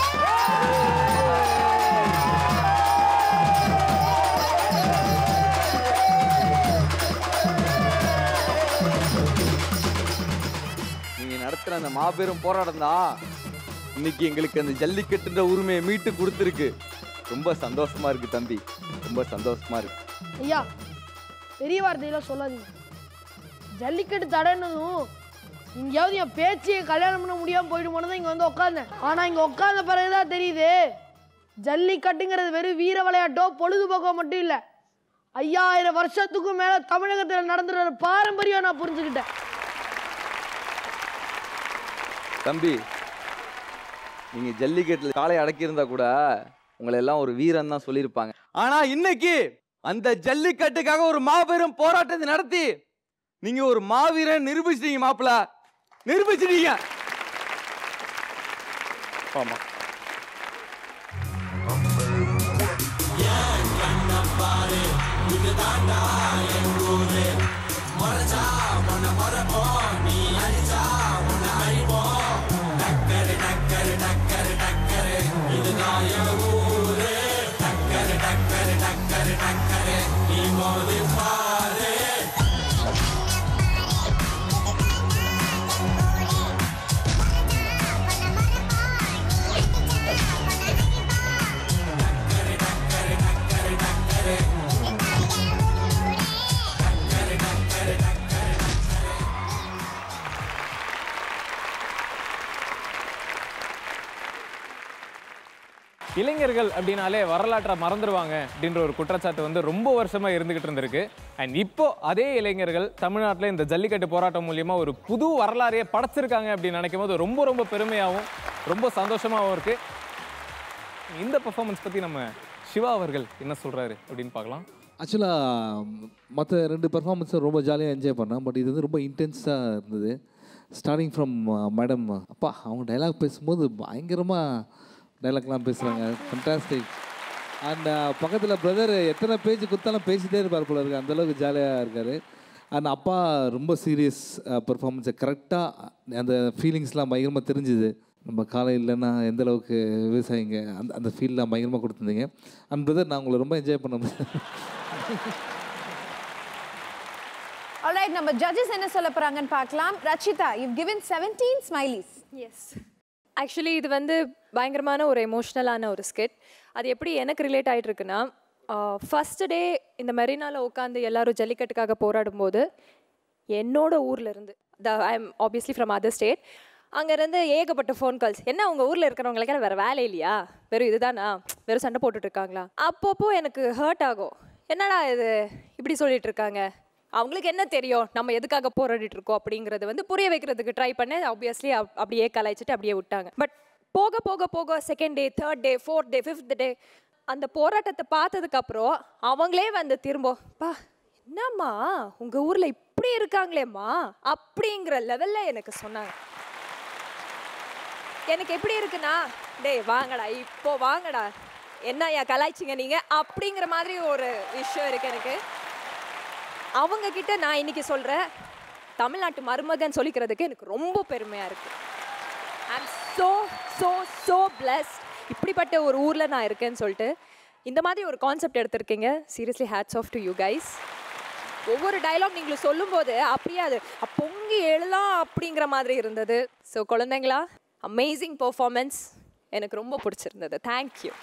Speaker 24: நீங்க நடத்துற அந்த மாபெரும் போராட்டம் தான் இன்னைக்கு எங்களுக்கு அந்த ஜல்லிக்கட்டுன்ற உரிமையை மீட்டு கொடுத்துருக்கு. ரொம்ப சந்தோஷமா இருக்கு தம்பி, ரொம்ப சந்தோஷமா இருக்கு.
Speaker 23: ஐயா பெரிய வார்த்தையெல்லாம் சொல்லாதீங்க. ஜல்லிக்கட்டு தடைன்னதும் இங்கேயாவது என் பேச்சியை கல்யாணம் பண்ண முடியாமல் போயிடுமோன்னு தான் இங்கே வந்து உட்காந்தேன். ஆனால் இங்கே உட்காந்த பிறகுதான் தெரியுது ஜல்லிக்கட்டுங்கிறது வெறும் வீர விளையாட்டோ பொழுதுபோக்கோ மட்டும் இல்லை, ஐயாயிரம் வருஷத்துக்கும் மேலே தமிழகத்தில் நடந்துற பாரம்பரியம் நான் புரிஞ்சுக்கிட்டேன்.
Speaker 24: தம்பி நீங்க ஜல்லிக்கட்டுல காலை அடக்கியிருந்தா கூட உங்களை எல்லாம் ஒரு வீரன் தான் சொல்லியிருப்பாங்க. ஆனா இன்னைக்கு அந்த ஜல்லிக்கட்டுக்காக ஒரு மாபெரும் போராட்டத்தை நடத்தி நீங்க ஒரு மாவீரன் நிரூபிச்சிட்டீங்க மாப்பிள்ள, நிரூபிச்சிட்டீங்க. ஆமா
Speaker 2: இளைஞர்கள் அப்படின்னாலே வரலாற்றை மறந்துடுவாங்க அப்படின்ற ஒரு குற்றச்சாட்டு வந்து ரொம்ப வருஷமாக இருந்துகிட்டு இருந்திருக்கு. அண்ட் இப்போ அதே இளைஞர்கள் தமிழ்நாட்டில் இந்த ஜல்லிக்கட்டு போராட்டம் மூலியமாக ஒரு புது வரலாறையே படைச்சிருக்காங்க அப்படின்னு நினைக்கும் போது ரொம்ப ரொம்ப பெருமையாகவும் ரொம்ப சந்தோஷமாகவும் இருக்குது. இந்த பெர்ஃபார்மன்ஸ் பற்றி நம்ம சிவா அவர்கள் என்ன சொல்கிறாரு அப்படின்னு பார்க்கலாம்.
Speaker 10: ஆக்சுவலாக மற்ற ரெண்டு பெர்ஃபார்மன்ஸும் ரொம்ப ஜாலியாக என்ஜாய் பண்ணேன். பட் இது வந்து ரொம்ப இன்டென்ஸாக இருந்தது. ஸ்டார்டிங் ஃப்ரம் மேடம், அப்பா அவங்க டைலாக் பேசும்போது பயங்கரமாக டைலாக்லாம் பேசுகிறாங்க. ஃபண்டாஸ்டிக். அண்ட் பக்கத்தில் பிரதர் எத்தனை பேஜ் கொடுத்தாலும் பேசிகிட்டே இருப்பார் போல இருக்குது, அந்தளவுக்கு ஜாலியாக இருக்கார். அண்ட் அப்பா ரொம்ப சீரியஸ் பெர்ஃபார்மன்ஸை கரெக்டாக அந்த ஃபீலிங்ஸ்லாம் பயங்கரமாக தெரிஞ்சுது. நம்ம காலை இல்லைன்னா எந்த அளவுக்கு விவசாயிங்க அந்த அந்த ஃபீல்லாம் பயங்கரமாக கொடுத்துருந்தீங்க. அண்ட் பிரதர் நான் உங்களை ரொம்ப என்ஜாய் பண்ண முடியும்.
Speaker 1: ஆல்ரைட், நம்ம ஜட்ஜஸ் என்ன சொல்ல போறாங்கன்னு பார்க்கலாம். Rachitha, you've given seventeen smileys.
Speaker 3: Yes, actually இது வந்து பயங்கரமான ஒரு எமோஷ்னலான ஒரு ஸ்கிட். அது எப்படி எனக்கு ரிலேட் ஆகிட்டு இருக்குன்னா, ஃபஸ்ட் டே இந்த மெரினாவில் உட்காந்து எல்லாரும் ஜல்லிக்கட்டுக்காக போராடும் போது என்னோட ஊரில் இருந்து the I am obviously from other state, அங்கேருந்து ஏகப்பட்ட ஃபோன் கால்ஸ். என்ன உங்கள் ஊரில் இருக்கிறவங்களுக்கெல்லாம் வேறு வேலை இல்லையா, வெறும் இதுதானா, வெறும் சண்டை போட்டுட்ருக்காங்களா. அப்பப்போ எனக்கு ஹர்ட் ஆகும், என்னடா இது இப்படி சொல்லிட்டு இருக்காங்க, அவங்களுக்கு என்ன தெரியும் நம்ம எதுக்காக போராடிட்டு இருக்கோம் அப்படிங்கிறது வந்து புரிய வைக்கிறதுக்கு ட்ரை பண்ணேன். ஆப்வியஸ்லி அப்படியே கலாய்ச்சிட்டு அப்படியே விட்டாங்க. பட் போக போக போக second day, third day, fourth day, fifth day அந்த போராட்டத்தை பார்த்ததுக்கப்புறம் அவங்களே வந்து திரும்ப பா என்னம்மா உங்கள் ஊரில் இப்படி இருக்காங்களேம்மா அப்படிங்கிற லெவலில் எனக்கு சொன்னாங்க. எனக்கு எப்படி இருக்குன்னா, டேய் வாங்கடா இப்போ வாங்கடா, என்ன ஏன் கலாய்ச்சிங்க நீங்கள் அப்படிங்கிற மாதிரி ஒரு விஷயம் இருக்குது எனக்கு. அவங்க கிட்ட நான் இன்னைக்கு சொல்கிறேன், தமிழ்நாட்டு மருமகன் சொல்லிக்கிறதுக்கு எனக்கு ரொம்ப பெருமையாக இருக்குது. I am so so so blessed. இப்படிப்பட்ட ஒரு ஊரில் நான் இருக்கேன்னு சொல்லிட்டு இந்த மாதிரி ஒரு கான்செப்ட் எடுத்திருக்கீங்க. Seriously hats off to you guys. ஒவ்வொரு டைலாக் நீங்களும் சொல்லும்போது அப்படியே அது பொங்கி எழுலாம் அப்படிங்கிற மாதிரி இருந்தது. ஸோ குழந்தைங்களா, அமேசிங் பெர்ஃபார்மன்ஸ், எனக்கு ரொம்ப பிடிச்சிருந்தது. Thank you.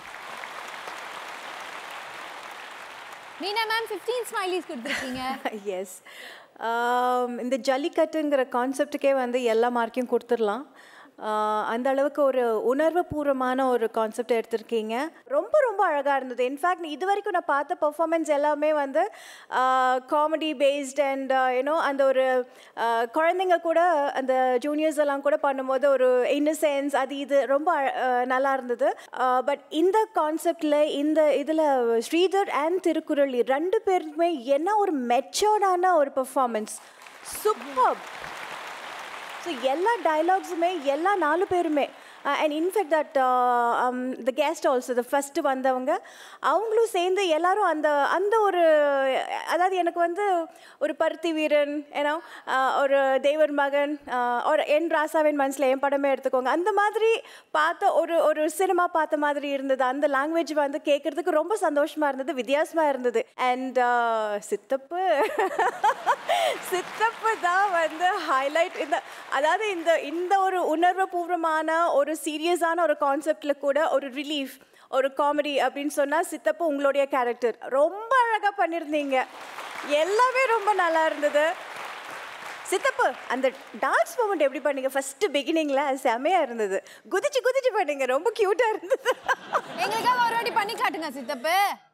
Speaker 1: Meena ma'am fifteen smileys கொடுத்துருக்கீங்க.
Speaker 9: எஸ், இந்த ஜல்லிக்கட்டுங்கிற கான்செப்டுக்கே வந்து எல்லா மார்க்கையும் கொடுத்துடலாம். அந்த அளவுக்கு ஒரு உணர்வு பூர்வமான ஒரு கான்செப்ட் எடுத்திருக்கீங்க. ரொம்ப ரொம்ப அழகாக இருந்தது. இன்ஃபேக்ட் இது வரைக்கும் நான் பார்த்த பர்ஃபார்மன்ஸ் எல்லாமே வந்து காமெடி பேஸ்ட் அண்ட் யூனோ அந்த ஒரு குழந்தைங்க கூட அந்த ஜூனியர்ஸ் எல்லாம் கூட பண்ணும்போது ஒரு இன்னசென்ஸ் அது இது ரொம்ப நல்லா இருந்தது. பட் இந்த கான்செப்டில் இந்த இதில் ஸ்ரீதர் அண்ட் திருக்குறள் ரெண்டு பேருக்குமே என்ன ஒரு மெச்சோர்டான ஒரு பர்ஃபார்மன்ஸ், சூப்பர். ஸோ எல்லா டைலாக்ஸுமே எல்லா நாலு பேருமே and in fact that the guest also the first வந்தவங்க அவங்களும் சேர்ந்து எல்லாரும் அந்த அந்த ஒரு அதாவது எனக்கு வந்து ஒரு பருத்தி வீரன் ஏன்னா ஒரு தேவர் மகன் ஒரு என் ராசாவின் மனசில் என் படமே எடுத்துக்கோங்க, அந்த மாதிரி பார்த்த ஒரு ஒரு சினிமா பார்த்த மாதிரி இருந்தது. அந்த லாங்குவேஜ் வந்து கேட்குறதுக்கு ரொம்ப சந்தோஷமாக இருந்தது, வித்தியாசமாக இருந்தது. அண்ட் சித்தப்பு சித்தப்பு தான் வந்து ஹைலைட். இந்த அதாவது இந்த இந்த ஒரு உணர்வு பூர்வமான ஒரு சீரியஸான ஒரு கான்செப்டில் கூட ஒரு ரிலீஃப், ஒரு காமெடி அப்படின்னு சொன்னால் சித்தப்பு உங்களுடைய கேரக்டர் ரொம்ப அழகாக பண்ணியிருந்தீங்க. எல்லாமே ரொம்ப நல்லா இருந்தது. சித்தப்பு அந்த டான்ஸ் மூமெண்ட் எப்படி பண்ணீங்க? ஃபர்ஸ்ட் பிகினிங்ல செமையா இருந்தது, குதிச்சு குதிச்சு பண்ணீங்க, ரொம்ப கியூட்டா இருந்தது.
Speaker 1: எங்களுக்காக ஒரு வாட்டி பண்ணி காட்டுங்க சித்தப்பு.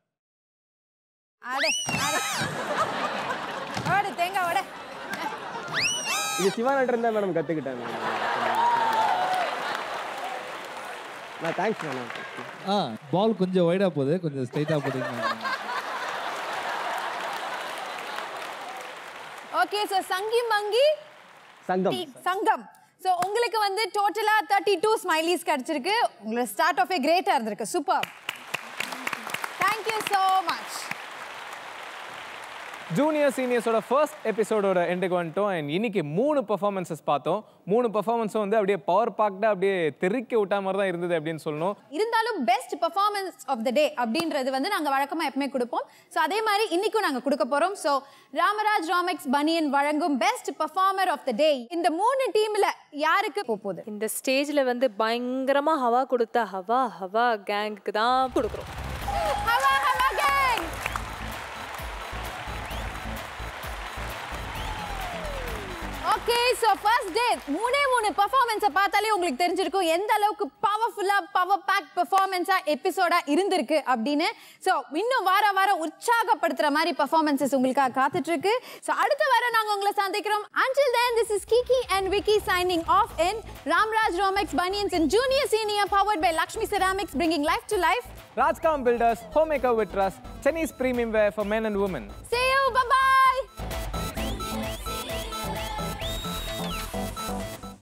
Speaker 1: அடே அடே அடே தேங்காய் வடை.
Speaker 22: இது சிவானட்ட இருந்தா மேடம் கத்துக்கிட்டேன். நான் தேங்க்ஸ் மேடம்.
Speaker 10: ஆ பால் கொஞ்சம் வைடா போகுது, கொஞ்சம் ஸ்ட்ரைட்டா போடுங்க.
Speaker 1: ஓகே, சோ சங்கி மங்கி
Speaker 22: சங்கம்
Speaker 1: சங்கம். சோ உங்களுக்கு வந்து டோட்டலா thirty-two ஸ்மைலிஸ் கிடைச்சிருக்கு. உங்களோட ஸ்டார்ட் ஆஃப் ஏ கிரேட்டா இருந்திருக்கு. Super. Thank you so much.
Speaker 2: Junior சீனியர்ஸோட ஃபர்ஸ்ட் எபிசோடோட எண்டுக்கு வந்துட்டோம். அண்ட் இன்னைக்கு மூணு பெர்ஃபார்மன்ஸஸ் பார்த்தோம். மூணு பெர்ஃபார்மன்ஸும் வந்து அப்படியே பவர் பாக்டாக அப்படியே தெறிக்க விட்டா மாதிரி தான் இருந்தது அப்படின்னு சொல்லணும்.
Speaker 1: இருந்தாலும் best performance of the day அப்படின்றது வந்து நாங்கள் வழக்கமாக எப்பவுமே கொடுப்போம். ஸோ அதே மாதிரி இன்னைக்கும் நாங்கள் கொடுக்க போகிறோம். ஸோ ராமராஜ் ராமெக்ஸ் பனியன் வழங்கும் best performer of the day இந்த மூணு டீமில் யாருக்கு போகுது?
Speaker 3: இந்த ஸ்டேஜில் வந்து பயங்கரமாக ஹவா கொடுத்தா ஹவா ஹவா கேங்குக்கு தான் கொடுக்குறோம்.
Speaker 1: Hawa Hawa gang. Okay so first day மூணே மூணு பெர்ஃபார்மன்ஸை பார்த்தாலே உங்களுக்கு தெரிஞ்சிருக்கும் எந்த அளவுக்கு பவர்ஃபுல்லா பவர் பேக் பெர்ஃபார்மன்ஸா எபிசோடா இருந்திருக்கு அப்படின்னு. சோ இன்னும் வார வாரம் உற்சாகப்படுத்துற மாதிரி பெர்ஃபார்மன்ஸஸ் உங்களுக்காக காத்துட்டு இருக்கு. சோ அடுத்த வாரம் நாங்க உங்களை சந்திக்கிறோம். Until then, this is Kiki and Vicky signing off in Ramraj Romex Bunions and Junior Senior powered by Lakshmi Ceramics, bringing life to life.
Speaker 2: Rajcom Builders, Homemaker with Trust, Chinese premium wear for men and women.
Speaker 1: See you, bye bye.